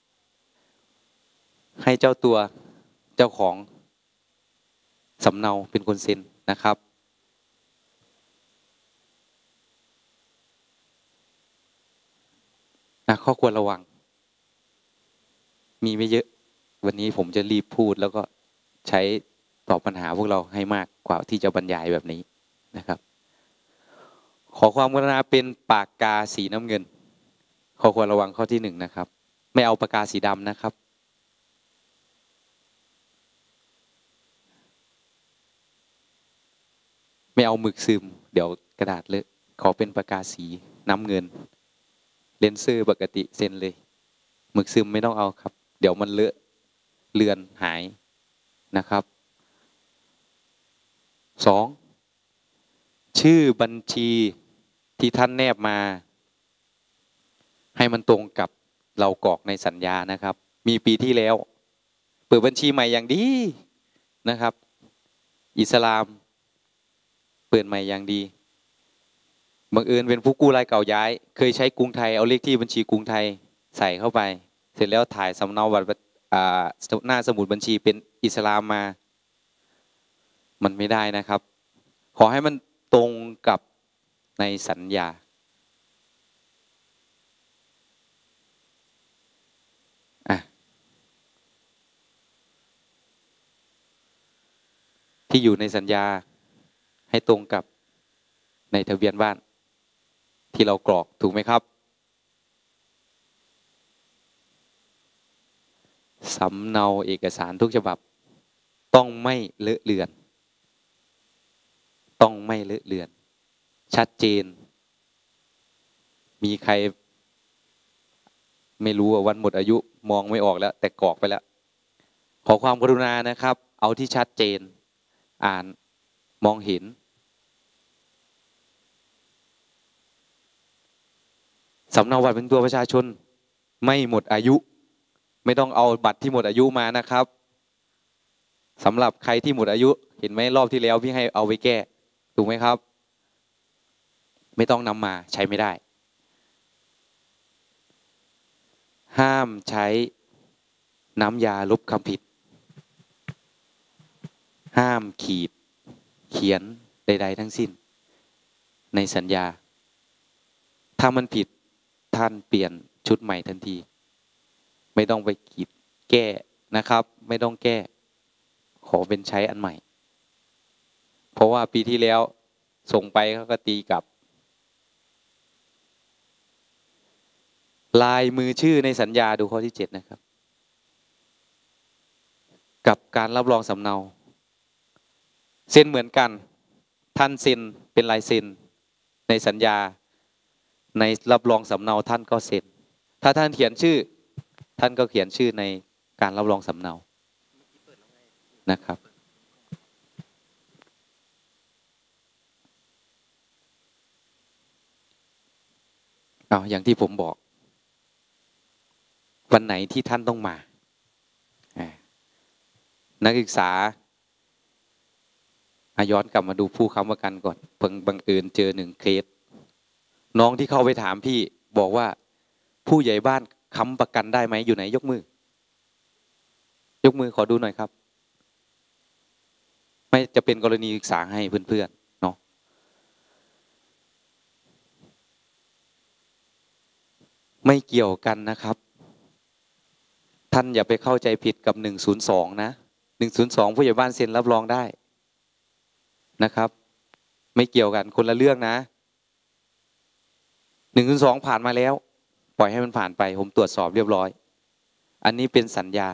ให้เจ้าตัวเจ้าของสำเนาเป็นคนเซ็นนะครับข้อควรระวังมีไม่เยอะวันนี้ผมจะรีบพูดแล้วก็ใช้ตอบปัญหาพวกเราให้มากกว่าที่จะบรรยายแบบนี้นะครับขอความกรุณาเป็นปากกาสีน้ำเงินข้อควรระวังข้อที่1นะครับไม่เอาปากกาสีดำนะครับไม่เอาหมึกซึมเดี๋ยวกระดาษเลอะขอเป็นปากกาสีน้ำเงินเลนเซอร์ปกติเซ็นเลยหมึกซึมไม่ต้องเอาครับเดี๋ยวมันเลอะเลือนหายนะครับ2ชื่อบัญชีที่ท่านแนบมาให้มันตรงกับเรากรอกในสัญญานะครับมีปีที่แล้วเปิดบัญชีใหม่อย่างดีนะครับอิสลามเปิดใหม่อย่างดีบังเอิญเป็นผู้กู้รายเก่าย้ายเคยใช้กรุงไทยเอาเลขที่บัญชีกรุงไทยใส่เข้าไปเสร็จแล้วถ่ายสำเนาบัตรหน้าสมุดบัญชีเป็นอิสลามมามันไม่ได้นะครับขอให้มันตรงกับในสัญญาที่อยู่ในสัญญาใให้ตรงกับในทะเบียนบ้านที่เรากรอกถูกไหมครับสำเนาเอกสารทุกฉบับต้องไม่เลอะเลือนต้องไม่เลอะเลือนชัดเจนมีใครไม่รู้ว่าวันหมดอายุมองไม่ออกแล้วแต่กรอกไปแล้วขอความกรุณานะครับเอาที่ชัดเจนอ่านมองเห็นสำเนาบัตรเป็นตัวประชาชนไม่หมดอายุไม่ต้องเอาบัตรที่หมดอายุมานะครับสำหรับใครที่หมดอายุเห็นไหมรอบที่แล้วพี่ให้เอาไปแก้ถูกไหมครับไม่ต้องนำมาใช้ไม่ได้ห้ามใช้น้ำยาลบคำผิดห้ามขีดเขียนใดๆทั้งสิ้นในสัญญาถ้ามันผิดท่านเปลี่ยนชุดใหม่ทันทีไม่ต้องไปขีดแก้นะครับไม่ต้องแก้ขอเป็นใช้อันใหม่เพราะว่าปีที่แล้วส่งไปเขาก็ตีกลับลายมือชื่อในสัญญาดูข้อที่7นะครับกับการรับรองสำเนาเซ็นเหมือนกันท่านเซ็นเป็นลายเซ็นในสัญญาในรับรองสำเนาท่านก็เซ็นถ้าท่านเขียนชื่อท่านก็เขียนชื่อในการรับรองสำเนานะครับเอาอย่างที่ผมบอกวันไหนที่ท่านต้องมานักศึกษาย้อนกลับมาดูผู้ค้ำประกันก่อนเพิ่งบังเอิญเจอ1เคสน้องที่เข้าไปถามพี่บอกว่าผู้ใหญ่บ้านค้ำประกันได้ไหมอยู่ไหนยกมือยกมือขอดูหน่อยครับไม่จะเป็นกรณีศึกษาให้เพื่อนๆเนาะไม่เกี่ยวกันนะครับท่านอย่าไปเข้าใจผิดกับ102นะ102ผู้ใหญ่บ้านเซ็นรับรองได้นะครับไม่เกี่ยวกันคนละเรื่องนะ102ผ่านมาแล้วปล่อยให้มันผ่านไปผมตรวจสอบเรียบร้อยอันนี้เป็นสัญญา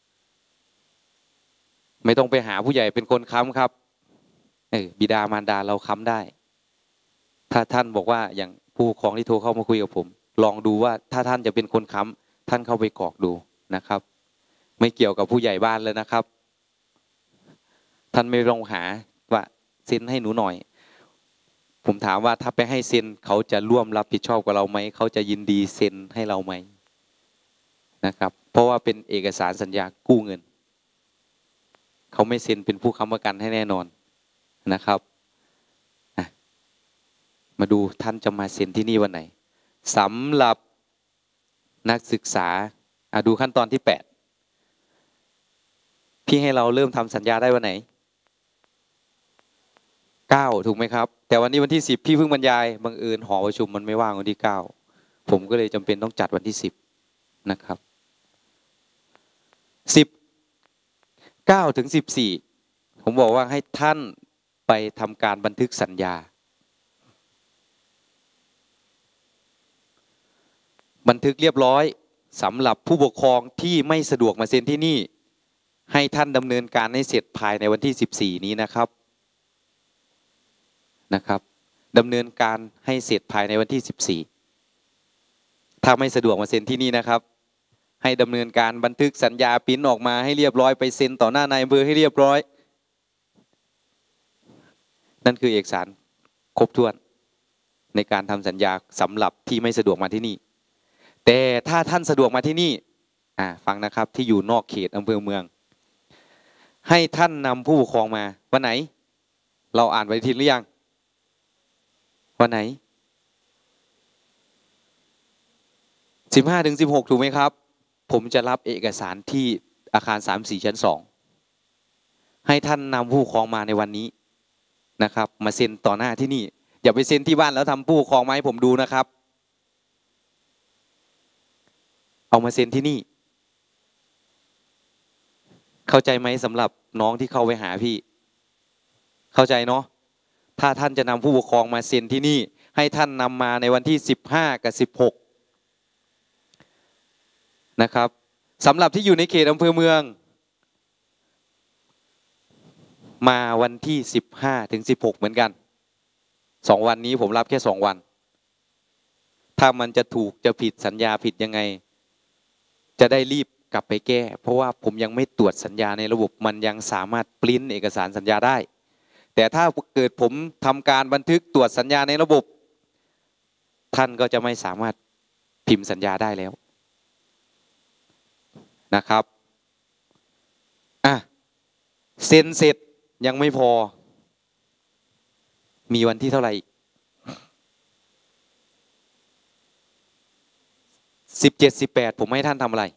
ไม่ต้องไปหาผู้ใหญ่เป็นคนค้ำครับบิดามารดาเราค้ำได้ถ้าท่านบอกว่าอย่างผู้ปกครองที่โทรเข้ามาคุยกับผมลองดูว่าถ้าท่านจะเป็นคนค้ำท่านเข้าไปกรอกดูนะครับไม่เกี่ยวกับผู้ใหญ่บ้านเลยนะครับท่านไม่ลองหาว่าเซ็นให้หนูหน่อยผมถามว่าถ้าไปให้เซ็นเขาจะร่วมรับผิดชอบกับเราไหมเขาจะยินดีเซ็นให้เราไหมนะครับเพราะว่าเป็นเอกสารสัญญากู้เงินเขาไม่เซ็นเป็นผู้ค้ำประกันให้แน่นอนนะครับมาดูท่านจะมาเซ็นที่นี่วันไหนสำหรับนักศึกษาดูขั้นตอนที่8พี่ให้เราเริ่มทำสัญญาได้วันไหน9ถูกไหมครับแต่วันนี้วันที่10พี่เพิ่งบรรยายบังเอิญหอประชุมมันไม่ว่างวันที่9ผมก็เลยจำเป็นต้องจัดวันที่10นะครับ9 ถึง 14ผมบอกว่าให้ท่านไปทำการบันทึกสัญญาบันทึกเรียบร้อยสำหรับผู้ปกครองที่ไม่สะดวกมาเซ็นที่นี่ให้ท่านดำเนินการให้เสร็จภายในวันที่14นี้นะครับดำเนินการให้เสร็จภายในวันที่14ถ้าไม่สะดวกมาเซ็นที่นี่นะครับให้ดำเนินการบันทึกสัญญาปริ้นออกมาให้เรียบร้อยไปเซ็นต่อหน้านายอำเภอให้เรียบร้อยนั่นคือเอกสารครบถ้วนในการทำสัญญาสำหรับที่ไม่สะดวกมาที่นี่แต่ถ้าท่านสะดวกมาที่นี่ฟังนะครับที่อยู่นอกเขตอำเภอเมืองให้ท่านนำผู้ปกครองมาวันไหนเราอ่านปฏิทินหรือยังวันไหน15 ถึง 16ถูกไหมครับผมจะรับเอกสารที่อาคาร3-4ชั้น2ให้ท่านนำผู้ปกครองมาในวันนี้นะครับมาเซ็นต่อหน้าที่นี่อย่าไปเซ็นที่บ้านแล้วทำผู้ปกครองมาให้ผมดูนะครับเอามาเซ็นที่นี่เข้าใจไหมสำหรับน้องที่เข้าไปหาพี่เข้าใจเนาะถ้าท่านจะนำผู้ปกครองมาเซ็นที่นี่ให้ท่านนำมาในวันที่15กับ16นะครับสำหรับที่อยู่ในเขตอำเภอเมืองมาวันที่15ถึง16เหมือนกัน2วันนี้ผมรับแค่2วันถ้ามันจะถูกจะผิดสัญญาผิดยังไงจะได้รีบกลับไปแก้เพราะว่าผมยังไม่ตรวจสัญญาในระบบมันยังสามารถปริ้นเอกสารสัญญาได้แต่ถ้าเกิดผมทำการบันทึกตรวจสัญญาในระบบท่านก็จะไม่สามารถพิมพ์สัญญาได้แล้วนะครับเซ็นเสร็จยังไม่พอมีวันที่เท่าไหร่17-18ผมให้ท่านทำอะไร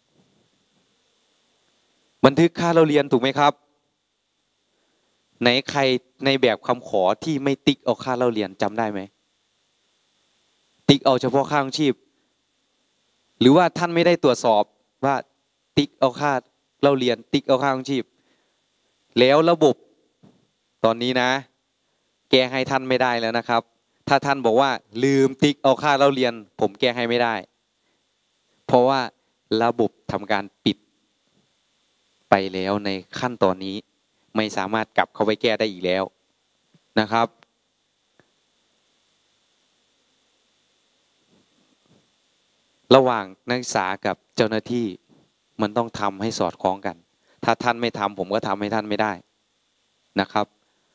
บันทึกค่าเราเรียนถูกไหมครับไหนใครในแบบคำขอที่ไม่ติ๊กเอาค่าเราเรียนจำได้ไหมติ๊กเอาเฉพาะค่าของชีพหรือว่าท่านไม่ได้ตรวจสอบว่าติ๊กเอาค่าเราเรียนติ๊กเอาค่าของชีพแล้วระบบตอนนี้นะแก้ให้ท่านไม่ได้แล้วนะครับถ้าท่านบอกว่าลืมติ๊กเอาค่าเราเรียนผมแก้ให้ไม่ได้เพราะว่าระบบทำการปิดไปแล้วในขั้นตอนนี้ไม่สามารถกลับเข้าไปแก้ได้อีกแล้วนะครับระหว่างนักศึกษากับเจ้าหน้าที่มันต้องทำให้สอดคล้องกันถ้าท่านไม่ทำผมก็ทำให้ท่านไม่ได้นะครับ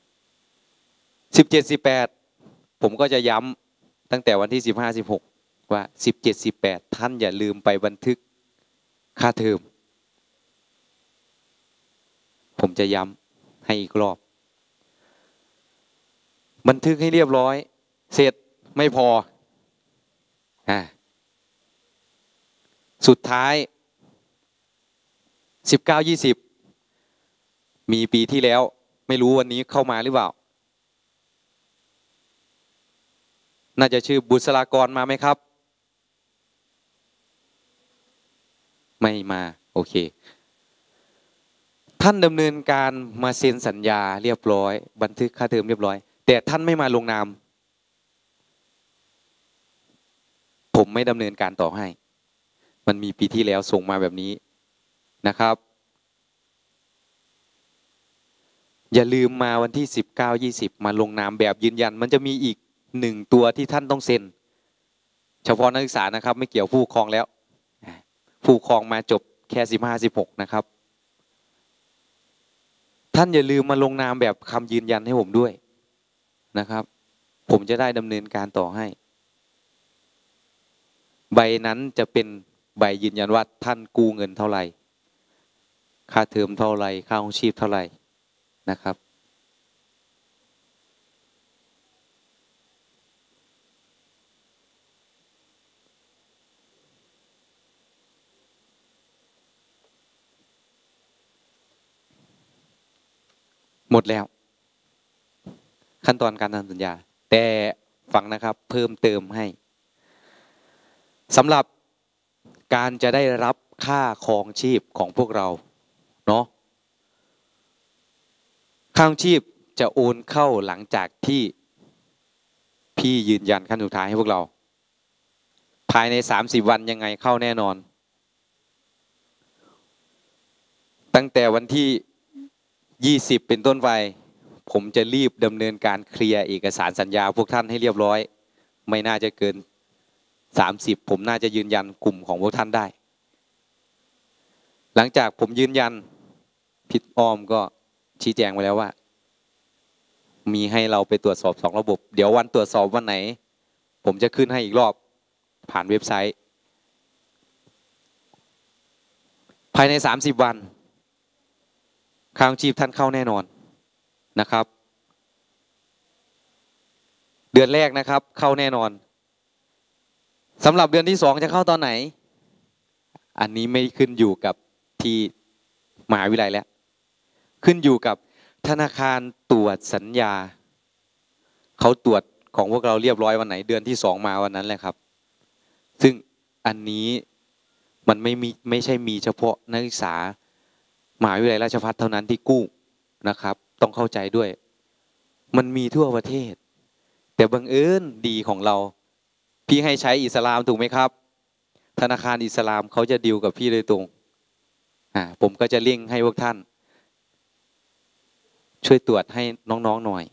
17-18ผมก็จะย้ำตั้งแต่วันที่15-16ว่า17-18ท่านอย่าลืมไปบันทึกค่าเทอมผมจะย้ำให้อีกรอบบันทึกให้เรียบร้อยเสร็จไม่พอสุดท้าย19-20มีปีที่แล้วไม่รู้วันนี้เข้ามาหรือเปล่าน่าจะชื่อบุษรากรมาไหมครับไม่มาโอเคท่านดำเนินการมาเซ็นสัญญาเรียบร้อยบันทึกค่าเทอมเรียบร้อยแต่ท่านไม่มาลงนามผมไม่ดำเนินการต่อให้มันมีปีที่แล้วส่งมาแบบนี้นะครับอย่าลืมมาวันที่19-20มาลงนามแบบยืนยันมันจะมีอีก1ตัวที่ท่านต้องเซ็นเฉพาะนักศึกษานะครับไม่เกี่ยวผู้ปกครองแล้วผู้ปกครองมาจบแค่15-16นะครับท่านอย่าลืมมาลงนามแบบคำยืนยันให้ผมด้วยนะครับผมจะได้ดำเนินการต่อให้ใบนั้นจะเป็นใบยืนยันว่าท่านกู้เงินเท่าไหร่ค่าเทอมเท่าไหร่ค่าของชีพเท่าไหร่นะครับหมดแล้วขั้นตอนการทำสัญญาแต่ฟังนะครับเพิ่มเติมให้สำหรับการจะได้รับค่าครองชีพของพวกเราเนาะค่าครองชีพจะโอนเข้าหลังจากที่พี่ยืนยันขั้นสุดท้ายให้พวกเราภายใน30วันยังไงเข้าแน่นอนตั้งแต่วันที่20เป็นต้นไปผมจะรีบดำเนินการเคลียร์เอกสารสัญญาพวกท่านให้เรียบร้อยไม่น่าจะเกิน30ผมน่าจะยืนยันกลุ่มของพวกท่านได้หลังจากผมยืนยันผิดอ้อมก็ชี้แจงไว้แล้วว่ามีให้เราไปตรวจสอบ2ระบบเดี๋ยววันตรวจสอบวันไหนผมจะขึ้นให้อีกรอบผ่านเว็บไซต์ภายใน30วันค่าครองชีพท่านเข้าแน่นอนนะครับเดือนแรกนะครับเข้าแน่นอนสำหรับเดือนที่2จะเข้าตอนไหนอันนี้ไม่ขึ้นอยู่กับที่มหาวิทยาลัยแล้วขึ้นอยู่กับธนาคารตรวจสัญญาเขาตรวจของพวกเราเรียบร้อยวันไหนเดือนที่2มาวันนั้นแหละครับซึ่งอันนี้มันไม่ใช่มีเฉพาะนักศึกษามหาวิทยาลัยราชภัฏเท่านั้นที่กู้นะครับต้องเข้าใจด้วยมันมีทั่วประเทศ แต่บังเอิญดีของเรา พี่ให้ใช้อิสลามถูกไหมครับ ธนาคารอิสลามเขาจะดีลกับพี่โดยตรงผมก็จะเร่งให้พวกท่าน ช่วยตรวจให้น้องๆหน่อย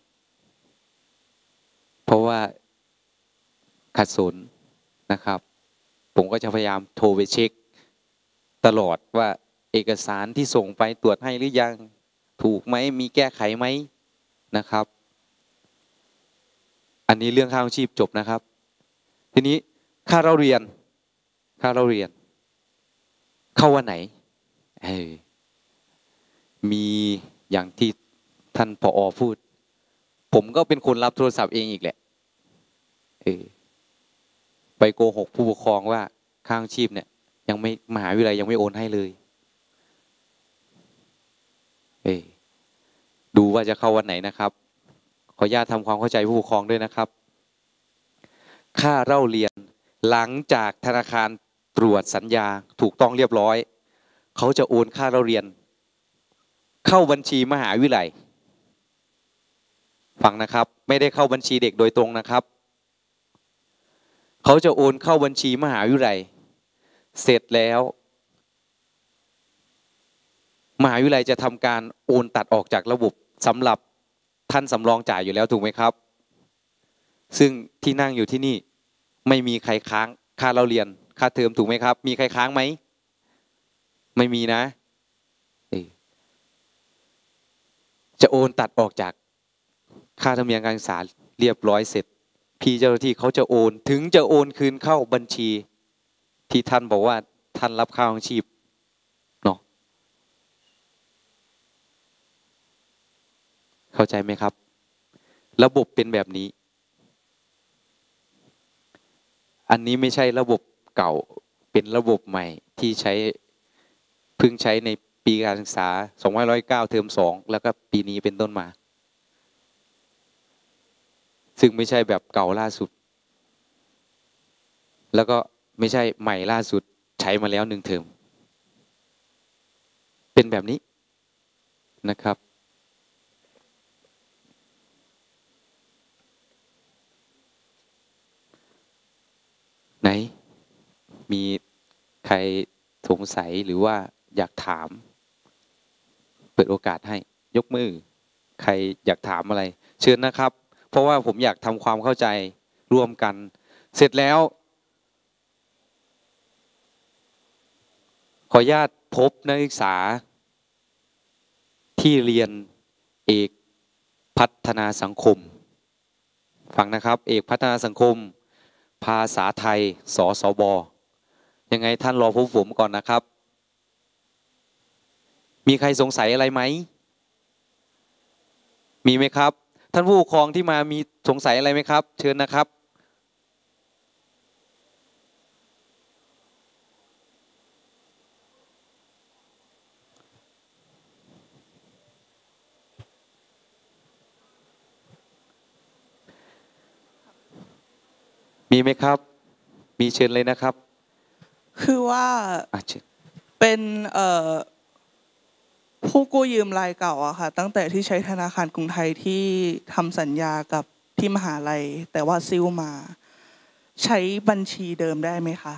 เพราะว่าขัดสนนะครับ ผมก็จะพยายามโทรไปเช็คตลอดว่าเอกสารที่ส่งไปตรวจให้หรือยังถูกไหมมีแก้ไขไหมนะครับ อันนี้เรื่องค่าของชีพจบนะครับ ทีนี้ค่าเราเรียนเข้าวันไหนมีอย่างที่ท่านผอ.พูดผมก็เป็นคนรับโทรศัพท์เองอีกแหละไปโกหกผู้ปกครองว่าค่าของชีพเนี่ยยังไม่มหาวิทยาลัยยังไม่โอนให้เลยดูว่าจะเข้าวันไหนนะครับขออนุญาตทำความเข้าใจผู้ปกครองด้วยนะครับค่าเล่าเรียนหลังจากธนาคารตรวจสัญญาถูกต้องเรียบร้อยเขาจะโอนค่าเล่าเรียนเข้าบัญชีมหาวิทยาลัยฟังนะครับไม่ได้เข้าบัญชีเด็กโดยตรงนะครับเขาจะโอนเข้าบัญชีมหาวิทยาลัยเสร็จแล้วมหาวิทยาลัยจะทำการโอนตัดออกจากระบบสำหรับท่านสำรองจ่ายอยู่แล้วถูกไหมครับซึ่งที่นั่งอยู่ที่นี่ไม่มีใครค้างค่าเล่าเรียนค่าเทอมถูกไหมครับมีใครค้างไหมไม่มีนะจะโอนตัดออกจากค่าธรรมเนียมการศึกษาเรียบร้อยเสร็จพี่เจ้าหน้าที่เขาจะโอนถึงจะโอนคืนเข้าบัญชีที่ท่านบอกว่าท่านรับค่าของชีพเนาะเข้าใจไหมครับระบบเป็นแบบนี้อันนี้ไม่ใช่ระบบเก่าเป็นระบบใหม่ที่ใช้เพิ่งใช้ในปีการศึกษา2509เทอม2แล้วก็ปีนี้เป็นต้นมาซึ่งไม่ใช่แบบเก่าล่าสุดแล้วก็ไม่ใช่ใหม่ล่าสุดใช้มาแล้ว1เทอมเป็นแบบนี้นะครับไหนมีใครสงสัยหรือว่าอยากถามเปิดโอกาสให้ยกมือใครอยากถามอะไรเชิญนะครับเพราะว่าผมอยากทำความเข้าใจร่วมกันเสร็จแล้วขออนุญาตพบนักศึกษาที่เรียนเอกพัฒนาสังคมฟังนะครับเอกพัฒนาสังคมภาษาไทยสสบยังไงท่านรอพบผมก่อนนะครับมีใครสงสัยอะไรไหมมีไหมครับท่านผู้ปกครองที่มามีสงสัยอะไรไหมครับเชิญนะครับมีไหมครับมีเชิญเลยนะครับคือว่าเป็นผู้กู้ยืมรายเก่าอะค่ะตั้งแต่ที่ใช้ธนาคารกรุงไทยที่ทำสัญญากับที่มหาลัยแต่ว่าซิลมาใช้บัญชีเดิมได้ไหมคะ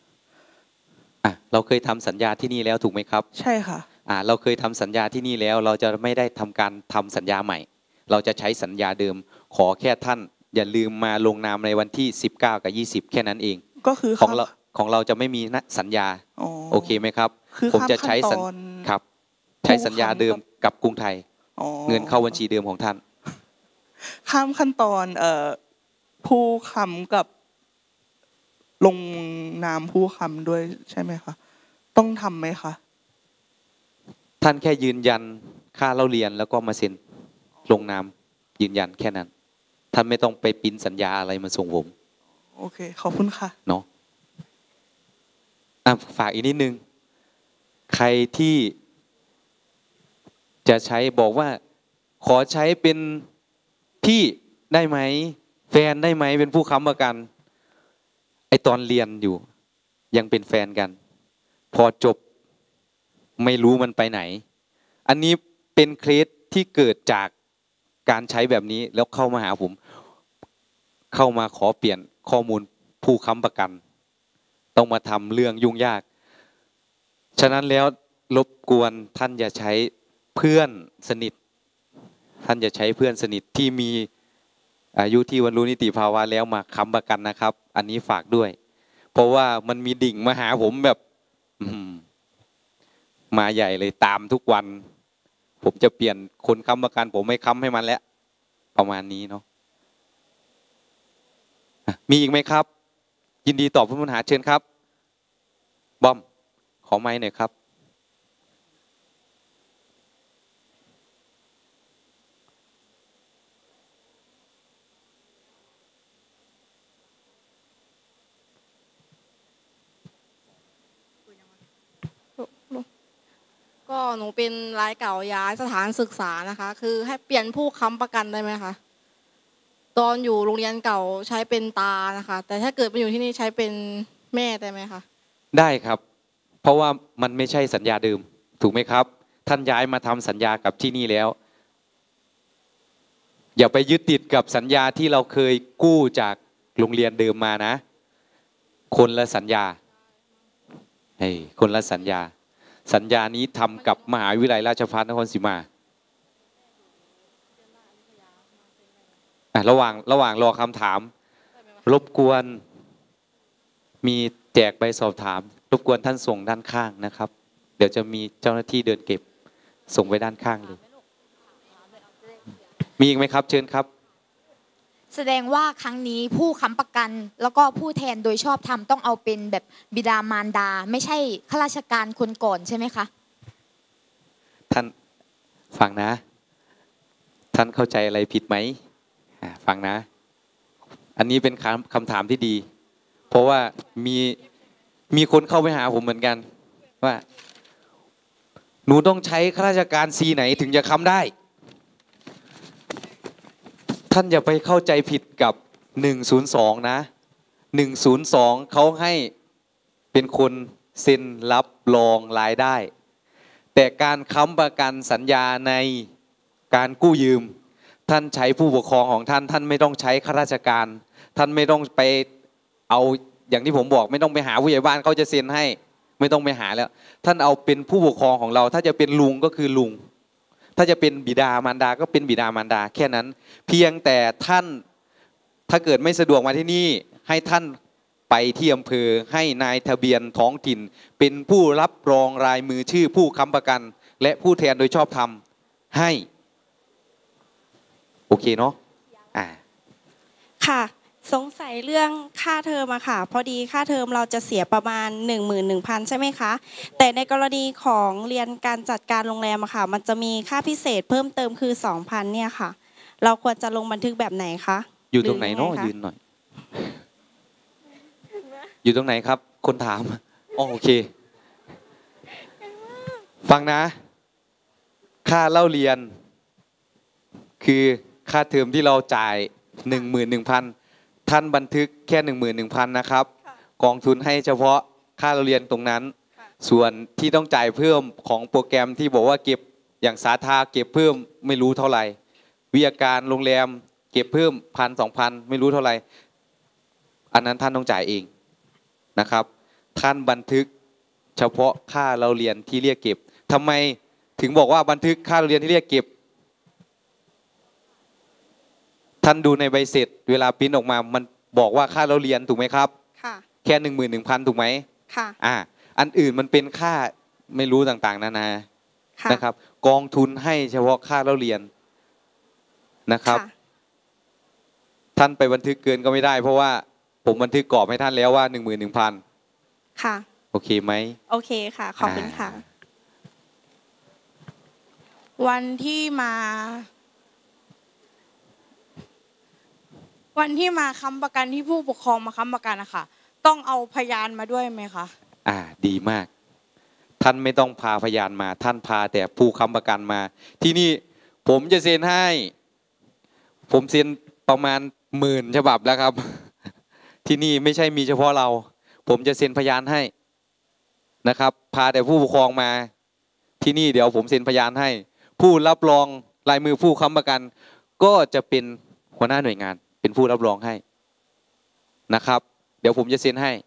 เราเคยทำสัญญาที่นี่แล้วถูกไหมครับใช่ค่ะเราเคยทำสัญญาที่นี่แล้วเราจะไม่ได้ทำการทำสัญญาใหม่เราจะใช้สัญญาเดิมขอแค่ท่านอย่าลืมมาลงนามในวันที่19กับ20แค่นั้นเองก็คือของเราจะไม่มีสัญญาโอเคไหมครับผมจะใช้ครับใช้สัญญาเดิมกับกรุงไทยเงินเข้าบัญชีเดิมของท่านข้ามขั้นตอนผู้ค้ำกับลงนามผู้ค้ำด้วยใช่ไหมคะต้องทำไหมคะท่านแค่ยืนยันค่าเล่าเรียนแล้วก็มาเซ็นลงนามยืนยันแค่นั้นท่านไม่ต้องไปปริ้นสัญญาอะไรมาส่งผมโอเคขอบคุณค่ะเนาะฝากอีกนิดนึงใครที่จะใช้บอกว่าขอใช้เป็นพี่ได้ไหมแฟนได้ไหมเป็นผู้ค้ำประกันไอตอนเรียนอยู่ยังเป็นแฟนกันพอจบไม่รู้มันไปไหนอันนี้เป็นเคสที่เกิดจากการใช้แบบนี้แล้วเข้ามาหาผมเข้ามาขอเปลี่ยนข้อมูลผู้ค้ำประกันต้องมาทำเรื่องยุ่งยากฉะนั้นแล้วรบกวนท่านอย่าใช้เพื่อนสนิทท่านอย่าใช้เพื่อนสนิทที่มีอายุที่บรรลุนิติภาวะแล้วมาค้ำประกันนะครับอันนี้ฝากด้วยเพราะว่ามันมีดิ่งมาหาผมแบบมาใหญ่เลยตามทุกวันผมจะเปลี่ยนคนค้ำประกันผมไม่ค้ำให้มันแล้วประมาณนี้เนาะมีอีกไหมครับยินดีตอบผู้ปัญหาเชิญครับบอมขอไมค์หน่อยครับก็หนูเป็นรายเก่าย้ายสถานศึกษานะคะคือให้เปลี่ยนผู้ค้ำประกันได้ไหมคะตอนอยู่โรงเรียนเก่าใช้เป็นตานะคะแต่ถ้าเกิดมาอยู่ที่นี่ใช้เป็นแม่ได้ไหมคะได้ครับเพราะว่ามันไม่ใช่สัญญาเดิมถูกไหมครับท่านย้ายมาทำสัญญากับที่นี่แล้วอย่าไปยึดติดกับสัญญาที่เราเคยกู้จากโรงเรียนเดิมมานะคนละสัญญาคนละสัญญาสัญญานี้ทำกับมหาวิทยาลัยราชภัฏนครศรีมระหว่างรอคำถามรบกวนมีแจกใบสอบถามรบกวนท่านส่งด้านข้างนะครับเดี๋ยวจะมีเจ้าหน้าที่เดินเก็บส่งไว้ด้านข้างเลยมีอีกไหมครับเชิญครับแสดงว่าครั้งนี้ผู้ค้ำประกันแล้วก็ผู้แทนโดยชอบธรรมต้องเอาเป็นแบบบิดามารดาไม่ใช่ข้าราชการคนก่อนใช่ไหมคะท่านฟังนะท่านเข้าใจอะไรผิดไหมฟังนะอันนี้เป็นคำถามที่ดีเพราะว่ามีคนเข้าไปหาผมเหมือนกันว่าหนูต้องใช้ข้าราชการซีไหนถึงจะค้ำได้ท่านอย่าไปเข้าใจผิดกับ102นะ102เขาให้เป็นคนเซ็นรับรองรายได้แต่การค้ำประกันสัญญาในการกู้ยืมท่านใช้ผู้ปกครองของท่านไม่ต้องใช้ข้าราชการท่านไม่ต้องไปเอาอย่างที่ผมบอกไม่ต้องไปหาผู้ใหญ่บ้านเขาจะเซ็นให้ไม่ต้องไปหาแล้วท่านเอาเป็นผู้ปกครองของเราถ้าจะเป็นลุงก็คือลุงถ้าจะเป็นบิดามารดาก็เป็นบิดามารดาแค่นั้นเพียงแต่ท่านถ้าเกิดไม่สะดวกมาที่นี่ให้ท่านไปที่อำเภอให้นายทะเบียนท้องถิ่นเป็นผู้รับรองรายมือชื่อผู้ค้ำประกันและผู้แทนโดยชอบธรรมให้โอเคเนาะค่ะสงสัยเรื่องค่าเทอมอะค่ะพอดีค่าเทอมเราจะเสียประมาณ 11,000 ใช่ไหมคะแต่ในกรณีของเรียนการจัดการโรงแรมอะค่ะมันจะมีค่าพิเศษเพิ่มเติมคือ 2,000 เนี่ยค่ะเราควรจะลงบันทึกแบบไหนคะอยู่ตรงไหนเนาะยืนหน่อยอยู่ตรงไหนครับคนถามโอเคฟังนะค่าเล่าเรียนคือค่าเทอมที่เราจ่าย 11,000 ท่านบันทึกแค่ 11,000 นะครับกองทุนให้เฉพาะค่าเรียนตรงนั้นส่วนที่ต้องจ่ายเพิ่มของโปรแกรมที่บอกว่าเก็บอย่างสาธาเก็บเพิ่มไม่รู้เท่าไหร่วิทยาการโรงแรมเก็บเพิ่ม 1,000-2,000 ไม่รู้เท่าไหร่อันนั้นท่านต้องจ่ายเองนะครับท่านบันทึกเฉพาะค่าเราเรียนที่เรียกเก็บทำไมถึงบอกว่าบันทึกค่าเราเรียนที่เรียกเก็บท่านดูในใบเสร็จเวลาปริ้นออกมามันบอกว่าค่าเราเรียนถูกไหมครับค่ะแค่ 11,000 ถูกไหมค่ะอันอื่นมันเป็นค่าไม่รู้ต่างๆนานานะครับกองทุนให้เฉพาะค่าเราเรียนนะครับท่านไปบันทึกเกินก็ไม่ได้เพราะว่าผมบันทึกกรอบให้ท่านแล้วว่า 11,000 ค่ะโอเคไหมโอเคค่ะขอบคุณค่ะวันที่มาค้ำประกันที่ผู้ปกครองมาค้ำประกันนะคะต้องเอาพยานมาด้วยไหมคะดีมากท่านไม่ต้องพาพยานมาท่านพาแต่ผู้ค้ำประกันมาที่นี่ผมจะเซ็นให้ผมเซ็นประมาณ10,000 ฉบับแล้วครับที่นี่ไม่ใช่มีเฉพาะเราผมจะเซ็นพยานให้นะครับพาแต่ผู้ปกครองมาที่นี่เดี๋ยวผมเซ็นพยานให้ผู้รับรองลายมือผู้ค้ำประกันก็จะเป็นหัวหน้าหน่วยงานเป็นผู้รับรองให้นะครับ เดี๋ยวผมจะเซ็นให้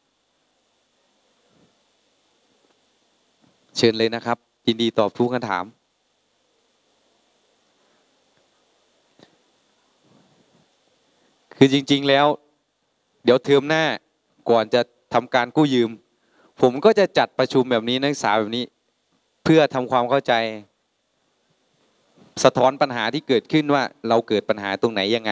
เชิญเลยนะครับยินดีตอบทุกคำถามคือจริงๆแล้วเดี๋ยวเทอมหน้าก่อนจะทำการกู้ยืมผมก็จะจัดประชุมแบบนี้นักศึกษาแบบนี้เพื่อทำความเข้าใจสะท้อนปัญหาที่เกิดขึ้นว่าเราเกิดปัญหาตรงไหนยังไง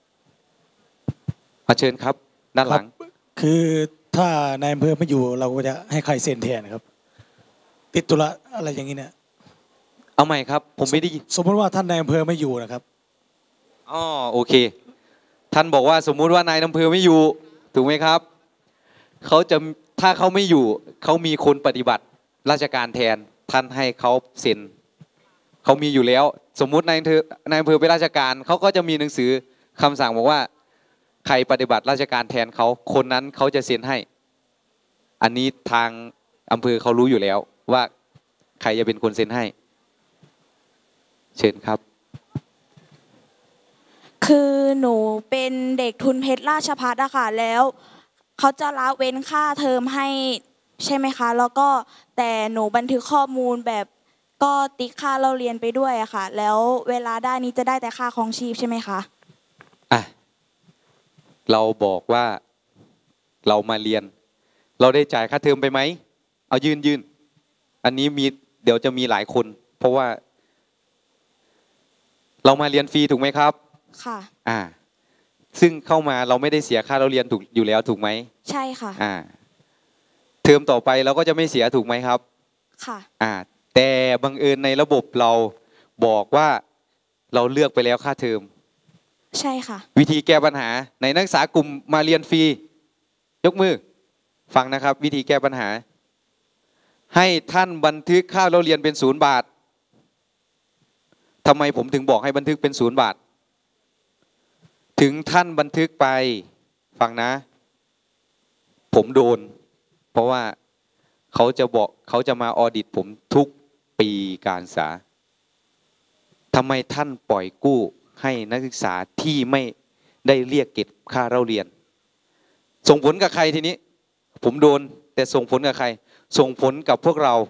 มาเชิญครับด้านหลังคือถ้านายอำเภอไม่อยู่เราก็จะให้ใครเซ็นแทนครับติดธุระอะไรอย่างนี้เนี่ยเอาใหม่ครับผมไม่ได้สมมติว่าท่านนายอำเภอไม่อยู่นะครับอ๋อโอเคท่านบอกว่าสมมุติว่านายอำเภอไม่อยู่ถูกไหมครับเขาจะถ้าเขาไม่อยู่เขามีคนปฏิบัติราชการแทนท่านให้เขาเซ็นเขามีอยู่แล้วสมมุตินายอำเภอเป็นราชการเขาก็จะมีหนังสือคำสั่งบอกว่าใครปฏิบัติราชการแทนเขาคนนั้นเขาจะเซ็นให้อันนี้ทางอำเภอเขารู้อยู่แล้วว่าใครจะเป็นคนเซ็นให้เชิญครับคือหนูเป็นเด็กทุนเพชรราชภัฏอะค่ะแล้วเขาจะละเว้นค่าเทอมให้ใช่ไหมคะแล้วก็แต่หนูบันทึกข้อมูลแบบก็ติ๊กค่าเราเรียนไปด้วยอะค่ะแล้วเวลาได้นี้จะได้แต่ค่าครองชีพใช่ไหมคะอ่ะเราบอกว่าเรามาเรียนเราได้จ่ายค่าเทอมไปไหมเอายืนอันนี้มีเดี๋ยวจะมีหลายคนเพราะว่าเรามาเรียนฟรีถูกไหมครับค่ะซึ่งเข้ามาเราไม่ได้เสียค่าเราเรียนถูกอยู่แล้วถูกไหมใช่ค่ะเทอมต่อไปเราก็จะไม่เสียถูกไหมครับค่ะแต่บังเอิญในระบบเราบอกว่าเราเลือกไปแล้วค่าเทอมใช่ค่ะวิธีแก้ปัญหาในนักศึกษากลุ่มมาเรียนฟรียกมือฟังนะครับวิธีแก้ปัญหาให้ท่านบันทึกค่าเราเรียนเป็น0 บาททำไมผมถึงบอกให้บันทึกเป็น0 บาทถึงท่านบันทึกไปฟังนะผมโดนเพราะว่าเขาจะมาออดิตผมทุกปีการศึกษาทำไมท่านปล่อยกู้ให้นักศึกษาที่ไม่ได้เรียกเก็บค่าเราเรียนส่งผลกับใครทีนี้ผมโดนแต่ส่งผลกับใครส่งผลกับพวกเรา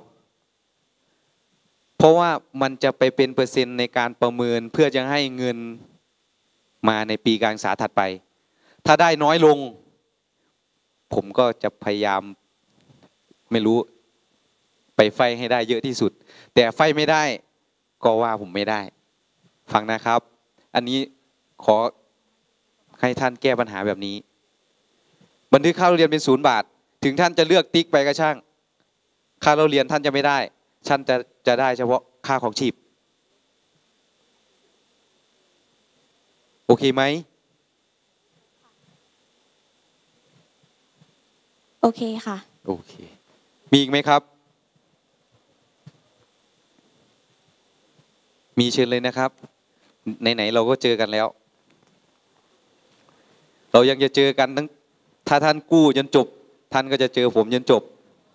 เพราะว่ามันจะไปเป็นเปอร์เซ็นต์ในการประเมินเพื่อจะให้เงินมาในปีการศึกษาถัดไปถ้าได้น้อยลงผมก็จะพยายามไม่รู้ไปไฟให้ได้เยอะที่สุดแต่ไฟไม่ได้ก็ว่าผมไม่ได้ฟังนะครับอันนี้ขอให้ท่านแก้ปัญหาแบบนี้บันทึกค่าเราเรียนเป็น0 บาทถึงท่านจะเลือกติ๊กไปก็ช่างค่าเราเรียนท่านจะไม่ได้ท่านจะได้เฉพาะค่าของชีพโอเคไหมโอเคค่ะโอเคมีอีกไหมครับมีเชิญเลยนะครับไหนๆเราก็เจอกันแล้วเรายังจะเจอกันทั้งถ้าท่านกู้จนจบท่านก็จะเจอผมจนจบ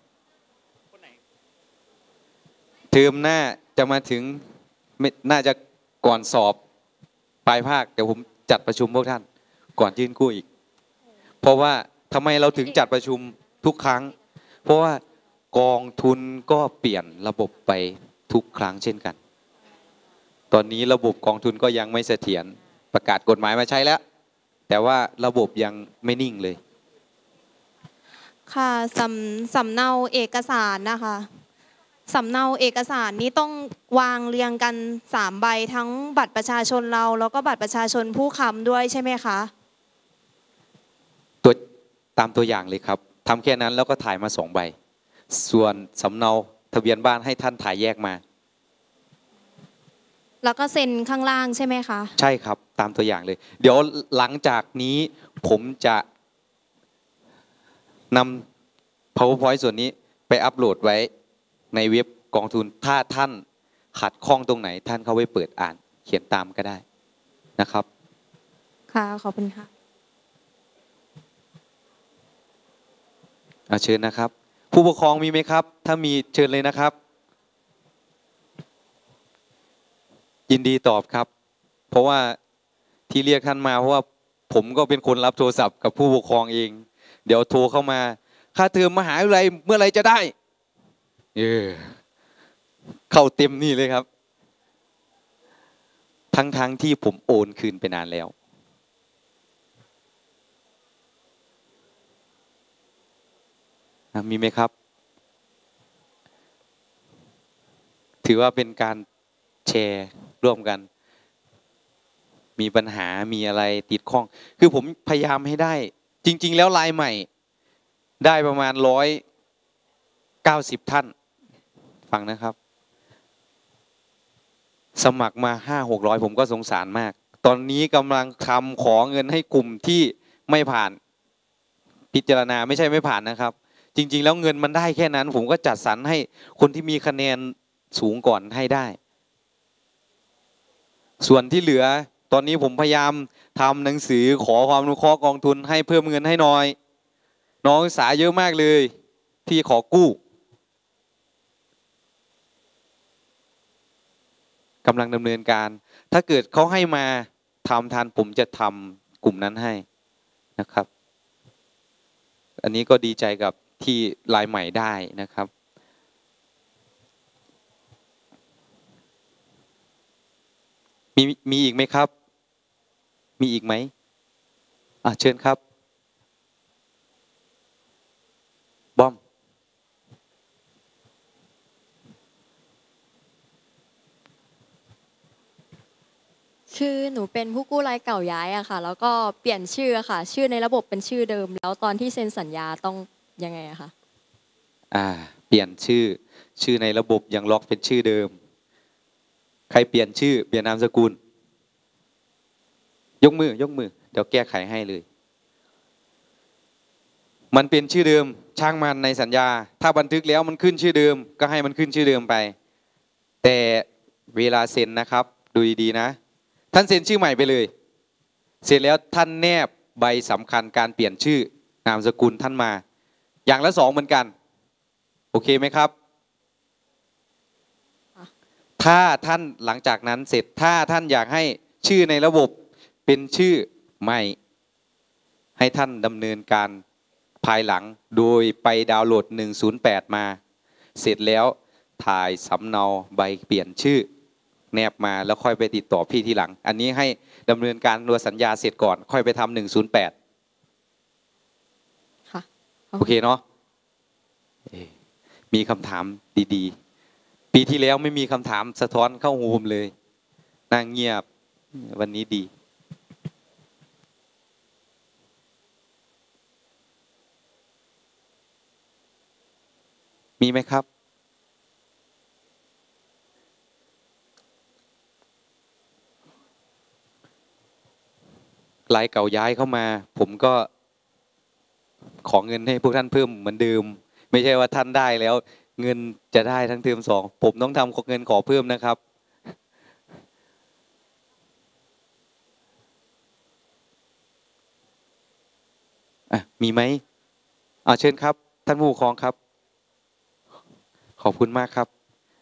เทอมหน้าจะมาถึงน่าจะก่อนสอบปลายภาคเดี๋ยวผมจัดประชุมพวกท่านก่อนยื่นกู้อีกเพราะว่าทำไมเราถึงจัดประชุมทุกครั้งเพราะว่ากองทุนก็เปลี่ยนระบบไปทุกครั้งเช่นกันตอนนี้ระบบกองทุนก็ยังไม่เสถียรประกาศกฎหมายมาใช้แล้วแต่ว่าระบบยังไม่นิ่งเลยค่ะสำเนาเอกสารนะคะสำเนาเอกสารนี้ต้องวางเรียงกัน3 ใบทั้งบัตรประชาชนเราแล้วก็บัตรประชาชนผู้ค้ำด้วยใช่ไหมคะตามตัวอย่างเลยครับทำแค่นั้นแล้วก็ถ่ายมา2 ใบส่วนสำเนาทะเบียนบ้านให้ท่านถ่ายแยกมาแล้วก็เซ็นข้างล่างใช่ไหมคะใช่ครับตามตัวอย่างเลยเดี๋ยวหลังจากนี้ผมจะนำ PowerPoint ส่วนนี้ไปอัปโหลดไว้ในเว็บกองทุนถ้าท่านขัดข้องตรงไหนท่านเข้าไปเปิดอ่านเขียนตามก็ได้นะครับค่ะขอบคุณค่ะเชิญนะครับผู้ปกครองมีไหมครับถ้ามีเชิญเลยนะครับยินดีตอบครับผราะว่าที่เรียกท่านมาเพราะว่าผมก็เป็นคนรับโทรศัพท์กับผู้ปกครองเอง เดี๋ยวโทรเข้ามาค่าเทอมมหาวิทยาลัยเมื่อไรจะได้เข้าเต็มนี่เลยครับทั้งที่ผมโอนคืนไปนานแล้วมีไหมครับถือว่าเป็นการแชร์ร่วมกันมีปัญหามีอะไรติดข้องคือผมพยายามให้ได้จริงๆแล้วรายใหม่ได้ประมาณ190ท่านฟังนะครับสมัครมา500-600ผมก็สงสารมากตอนนี้กำลังทำขอเงินให้กลุ่มที่ไม่ผ่านพิจารณาไม่ใช่ไม่ผ่านนะครับจริงๆแล้วเงินมันได้แค่นั้นผมก็จัดสรรให้คนที่มีคะแนนสูงก่อนให้ได้ส่วนที่เหลือตอนนี้ผมพยายามทำหนังสือขอความอนุเคราะห์กองทุนให้เพิ่มเงินให้หน่อยน้องศึกษาเยอะมากเลยที่ขอกู้กำลังดำเนินการถ้าเกิดเขาให้มาทำทันผมจะทำกลุ่มนั้นให้นะครับอันนี้ก็ดีใจกับที่รายใหม่ได้นะครับมีอีกไหมครับมีอีกไหมเชิญครับบอมคือหนูเป็นผู้กู้รายเก่าย้ายอะค่ะแล้วก็เปลี่ยนชื่อค่ะชื่อในระบบเป็นชื่อเดิมแล้วตอนที่เซ็นสัญญาต้องยังไงอะคะเปลี่ยนชื่อในระบบยังล็อกเป็นชื่อเดิมใครเปลี่ยนชื่อเปลี่ยนนามสกุลยกมือเดี๋ยวแก้ไขให้เลยมันเป็นชื่อเดิมช่างมันในสัญญาถ้าบันทึกแล้วมันขึ้นชื่อเดิมก็ให้มันขึ้นชื่อเดิมไปแต่เวลาเซ็นนะครับดูดีๆนะท่านเซ็นชื่อใหม่ไปเลยเสร็จแล้วท่านแนบใบสำคัญการเปลี่ยนชื่อนามสกุลท่านมาอย่างละ2เหมือนกันโอเคไหมครับถ้าท่านหลังจากนั้นเสร็จถ้าท่านอยากให้ชื่อในระบบเป็นชื่อใหม่ให้ท่านดำเนินการภายหลังโดยไปดาวน์โหลด108มาเสร็จแล้วถ่ายสำเนาใบเปลี่ยนชื่อแนบมาแล้วค่อยไปติดต่อพี่ทีหลังอันนี้ให้ดำเนินการตัวสัญญาเสร็จก่อนค่อยไปทำ108ค่ะโอเคเนาะมีคำถามดีๆปีที่แล้วไม่มีคำถามสะท้อนเข้าหูผมเลยนั่งเงียบวันนี้ดีมีไหมครับรายเก่าย้ายเข้ามาผมก็ขอเงินให้พวกท่านเพิ่มเหมือนเดิมไม่ใช่ว่าท่านได้แล้วเงินจะได้ทั้งเทอม2ผมต้องทำเงินขอเพิ่มนะครับมีไหมเชิญครับท่านผู้ปกครองครับขอบคุณมากครับ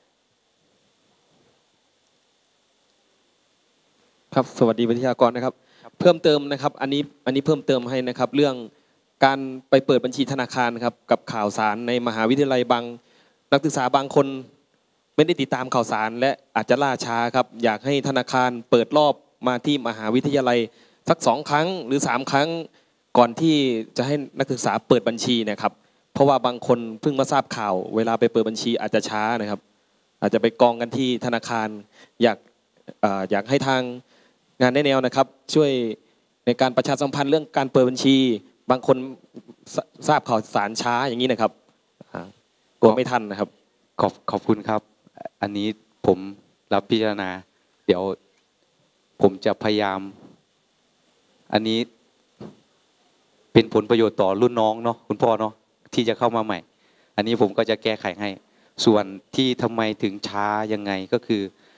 ครับสวัสดีวิทยากรนะครับเพิ่มเติมนะครับอันนี้เพิ่มเติมให้นะครับเรื่องการไปเปิดบัญชีธนาคารครับกับข่าวสารในมหาวิทยาลัยบางนักศึกษาบางคนไม่ได้ติดตามข่าวสารและอาจจะล่าช้าครับอยากให้ธนาคารเปิดรอบมาที่มหาวิทยาลัยสัก2 ครั้งหรือ3 ครั้งก่อนที่จะให้นักศึกษาเปิดบัญชีนะครับเพราะว่าบางคนเพิ่งมาทราบข่าวเวลาไปเปิดบัญชีอาจจะช้านะครับอาจจะไปกองกันที่ธนาคารอยากให้ทางงานแนวนะครับช่วยในการประชาสัมพันธ์เรื่องการเปิดบัญชีบางคนทราบข่าวสารช้าอย่างนี้นะครับกลัวไม่ทันนะครับขอบคุณครับอันนี้ผมรับพิจารณาเดี๋ยวผมจะพยายามอันนี้เป็นผลประโยชน์ต่อรุ่นน้องเนาะคุณพ่อเนาะที่จะเข้ามาใหม่อันนี้ผมก็จะแก้ไขให้ส่วนที่ทำไมถึงช้ายังไงก็คือ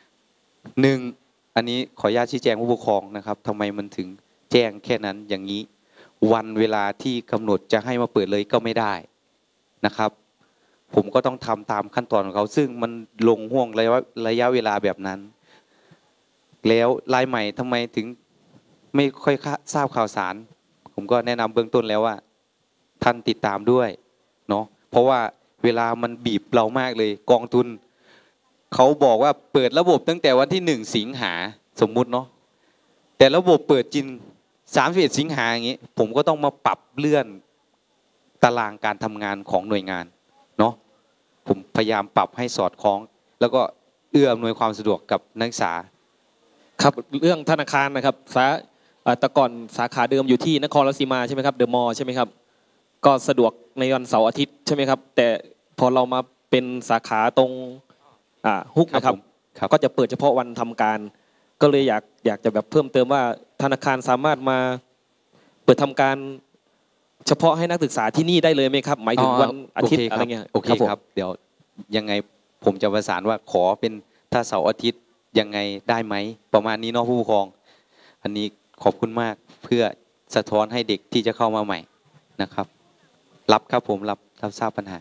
1อันนี้ขออนุญาตชี้แจงผู้ปกครองนะครับทำไมมันถึงแจ้งแค่นั้นอย่างนี้วันเวลาที่กำหนดจะให้มาเปิดเลยก็ไม่ได้นะครับผมก็ต้องทำตามขั้นตอนของเขาซึ่งมันลงห่วงระยะเวลาแบบนั้นแล้วรายใหม่ทำไมถึงไม่ค่อยทราบข่าวสารผมก็แนะนำเบื้องต้นแล้วว่าท่านติดตามด้วยเนาะเพราะว่าเวลามันบีบเรามากเลยกองทุนเขาบอกว่าเปิดระบบตั้งแต่วันที่1 สิงหาสมมุติเนาะแต่ระบบเปิดจริง31 สิงหาอย่างนี้ผมก็ต้องมาปรับเลื่อนตารางการทำงานของหน่วยงานเนาะผมพยายามปรับให้สอดคล้องแล้วก็เอื้ออำนวยความสะดวกกับนักศึกษาครับเรื่องธนาคารนะครับแต่ก่อนสาขาเดิมอยู่ที่นครราชสีมาใช่ไหมครับเดอะมอลล์ใช่ไหมครับก็สะดวกในวันเสาร์อาทิตย์ใช่ไหมครับแต่พอเรามาเป็นสาขาตรงฮุกนะครับก็จะเปิดเฉพาะวันทำการก็เลยอยากจะแบบเพิ่มเติมว่าธนาคารสามารถมาเปิดทำการเฉพาะให้นักศึกษาที่นี่ได้เลยไหมครับหมายถึงวันอาทิตย์อะไรเงี้ยโอเคครับเดี๋ยวยังไงผมจะประสานว่าขอเป็นถ้าเสาร์อาทิตย์ยังไงได้ไหมประมาณนี้เนาะผู้ปกครองอันนี้ขอบคุณมากเพื่อสะท้อนให้เด็กที่จะเข้ามาใหม่นะครับรับครับผมรับทราบปัญหา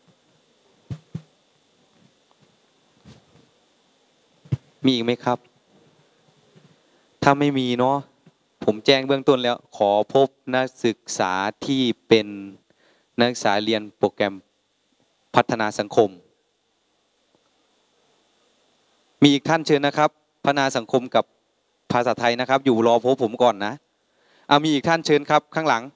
มีอีกไหมครับถ้าไม่มีเนาะผมแจ้งเบื้องต้นแล้วขอพบนักศึกษาที่เป็นนักศึกษาเรียนโปรแกรมพัฒนาสังคมมีอีกท่านเชิญนะครับพัฒนาสังคมกับภาษาไทยนะครับอยู่รอพบผมก่อนนะมีอีกท่านเชิญครับข้างหลัง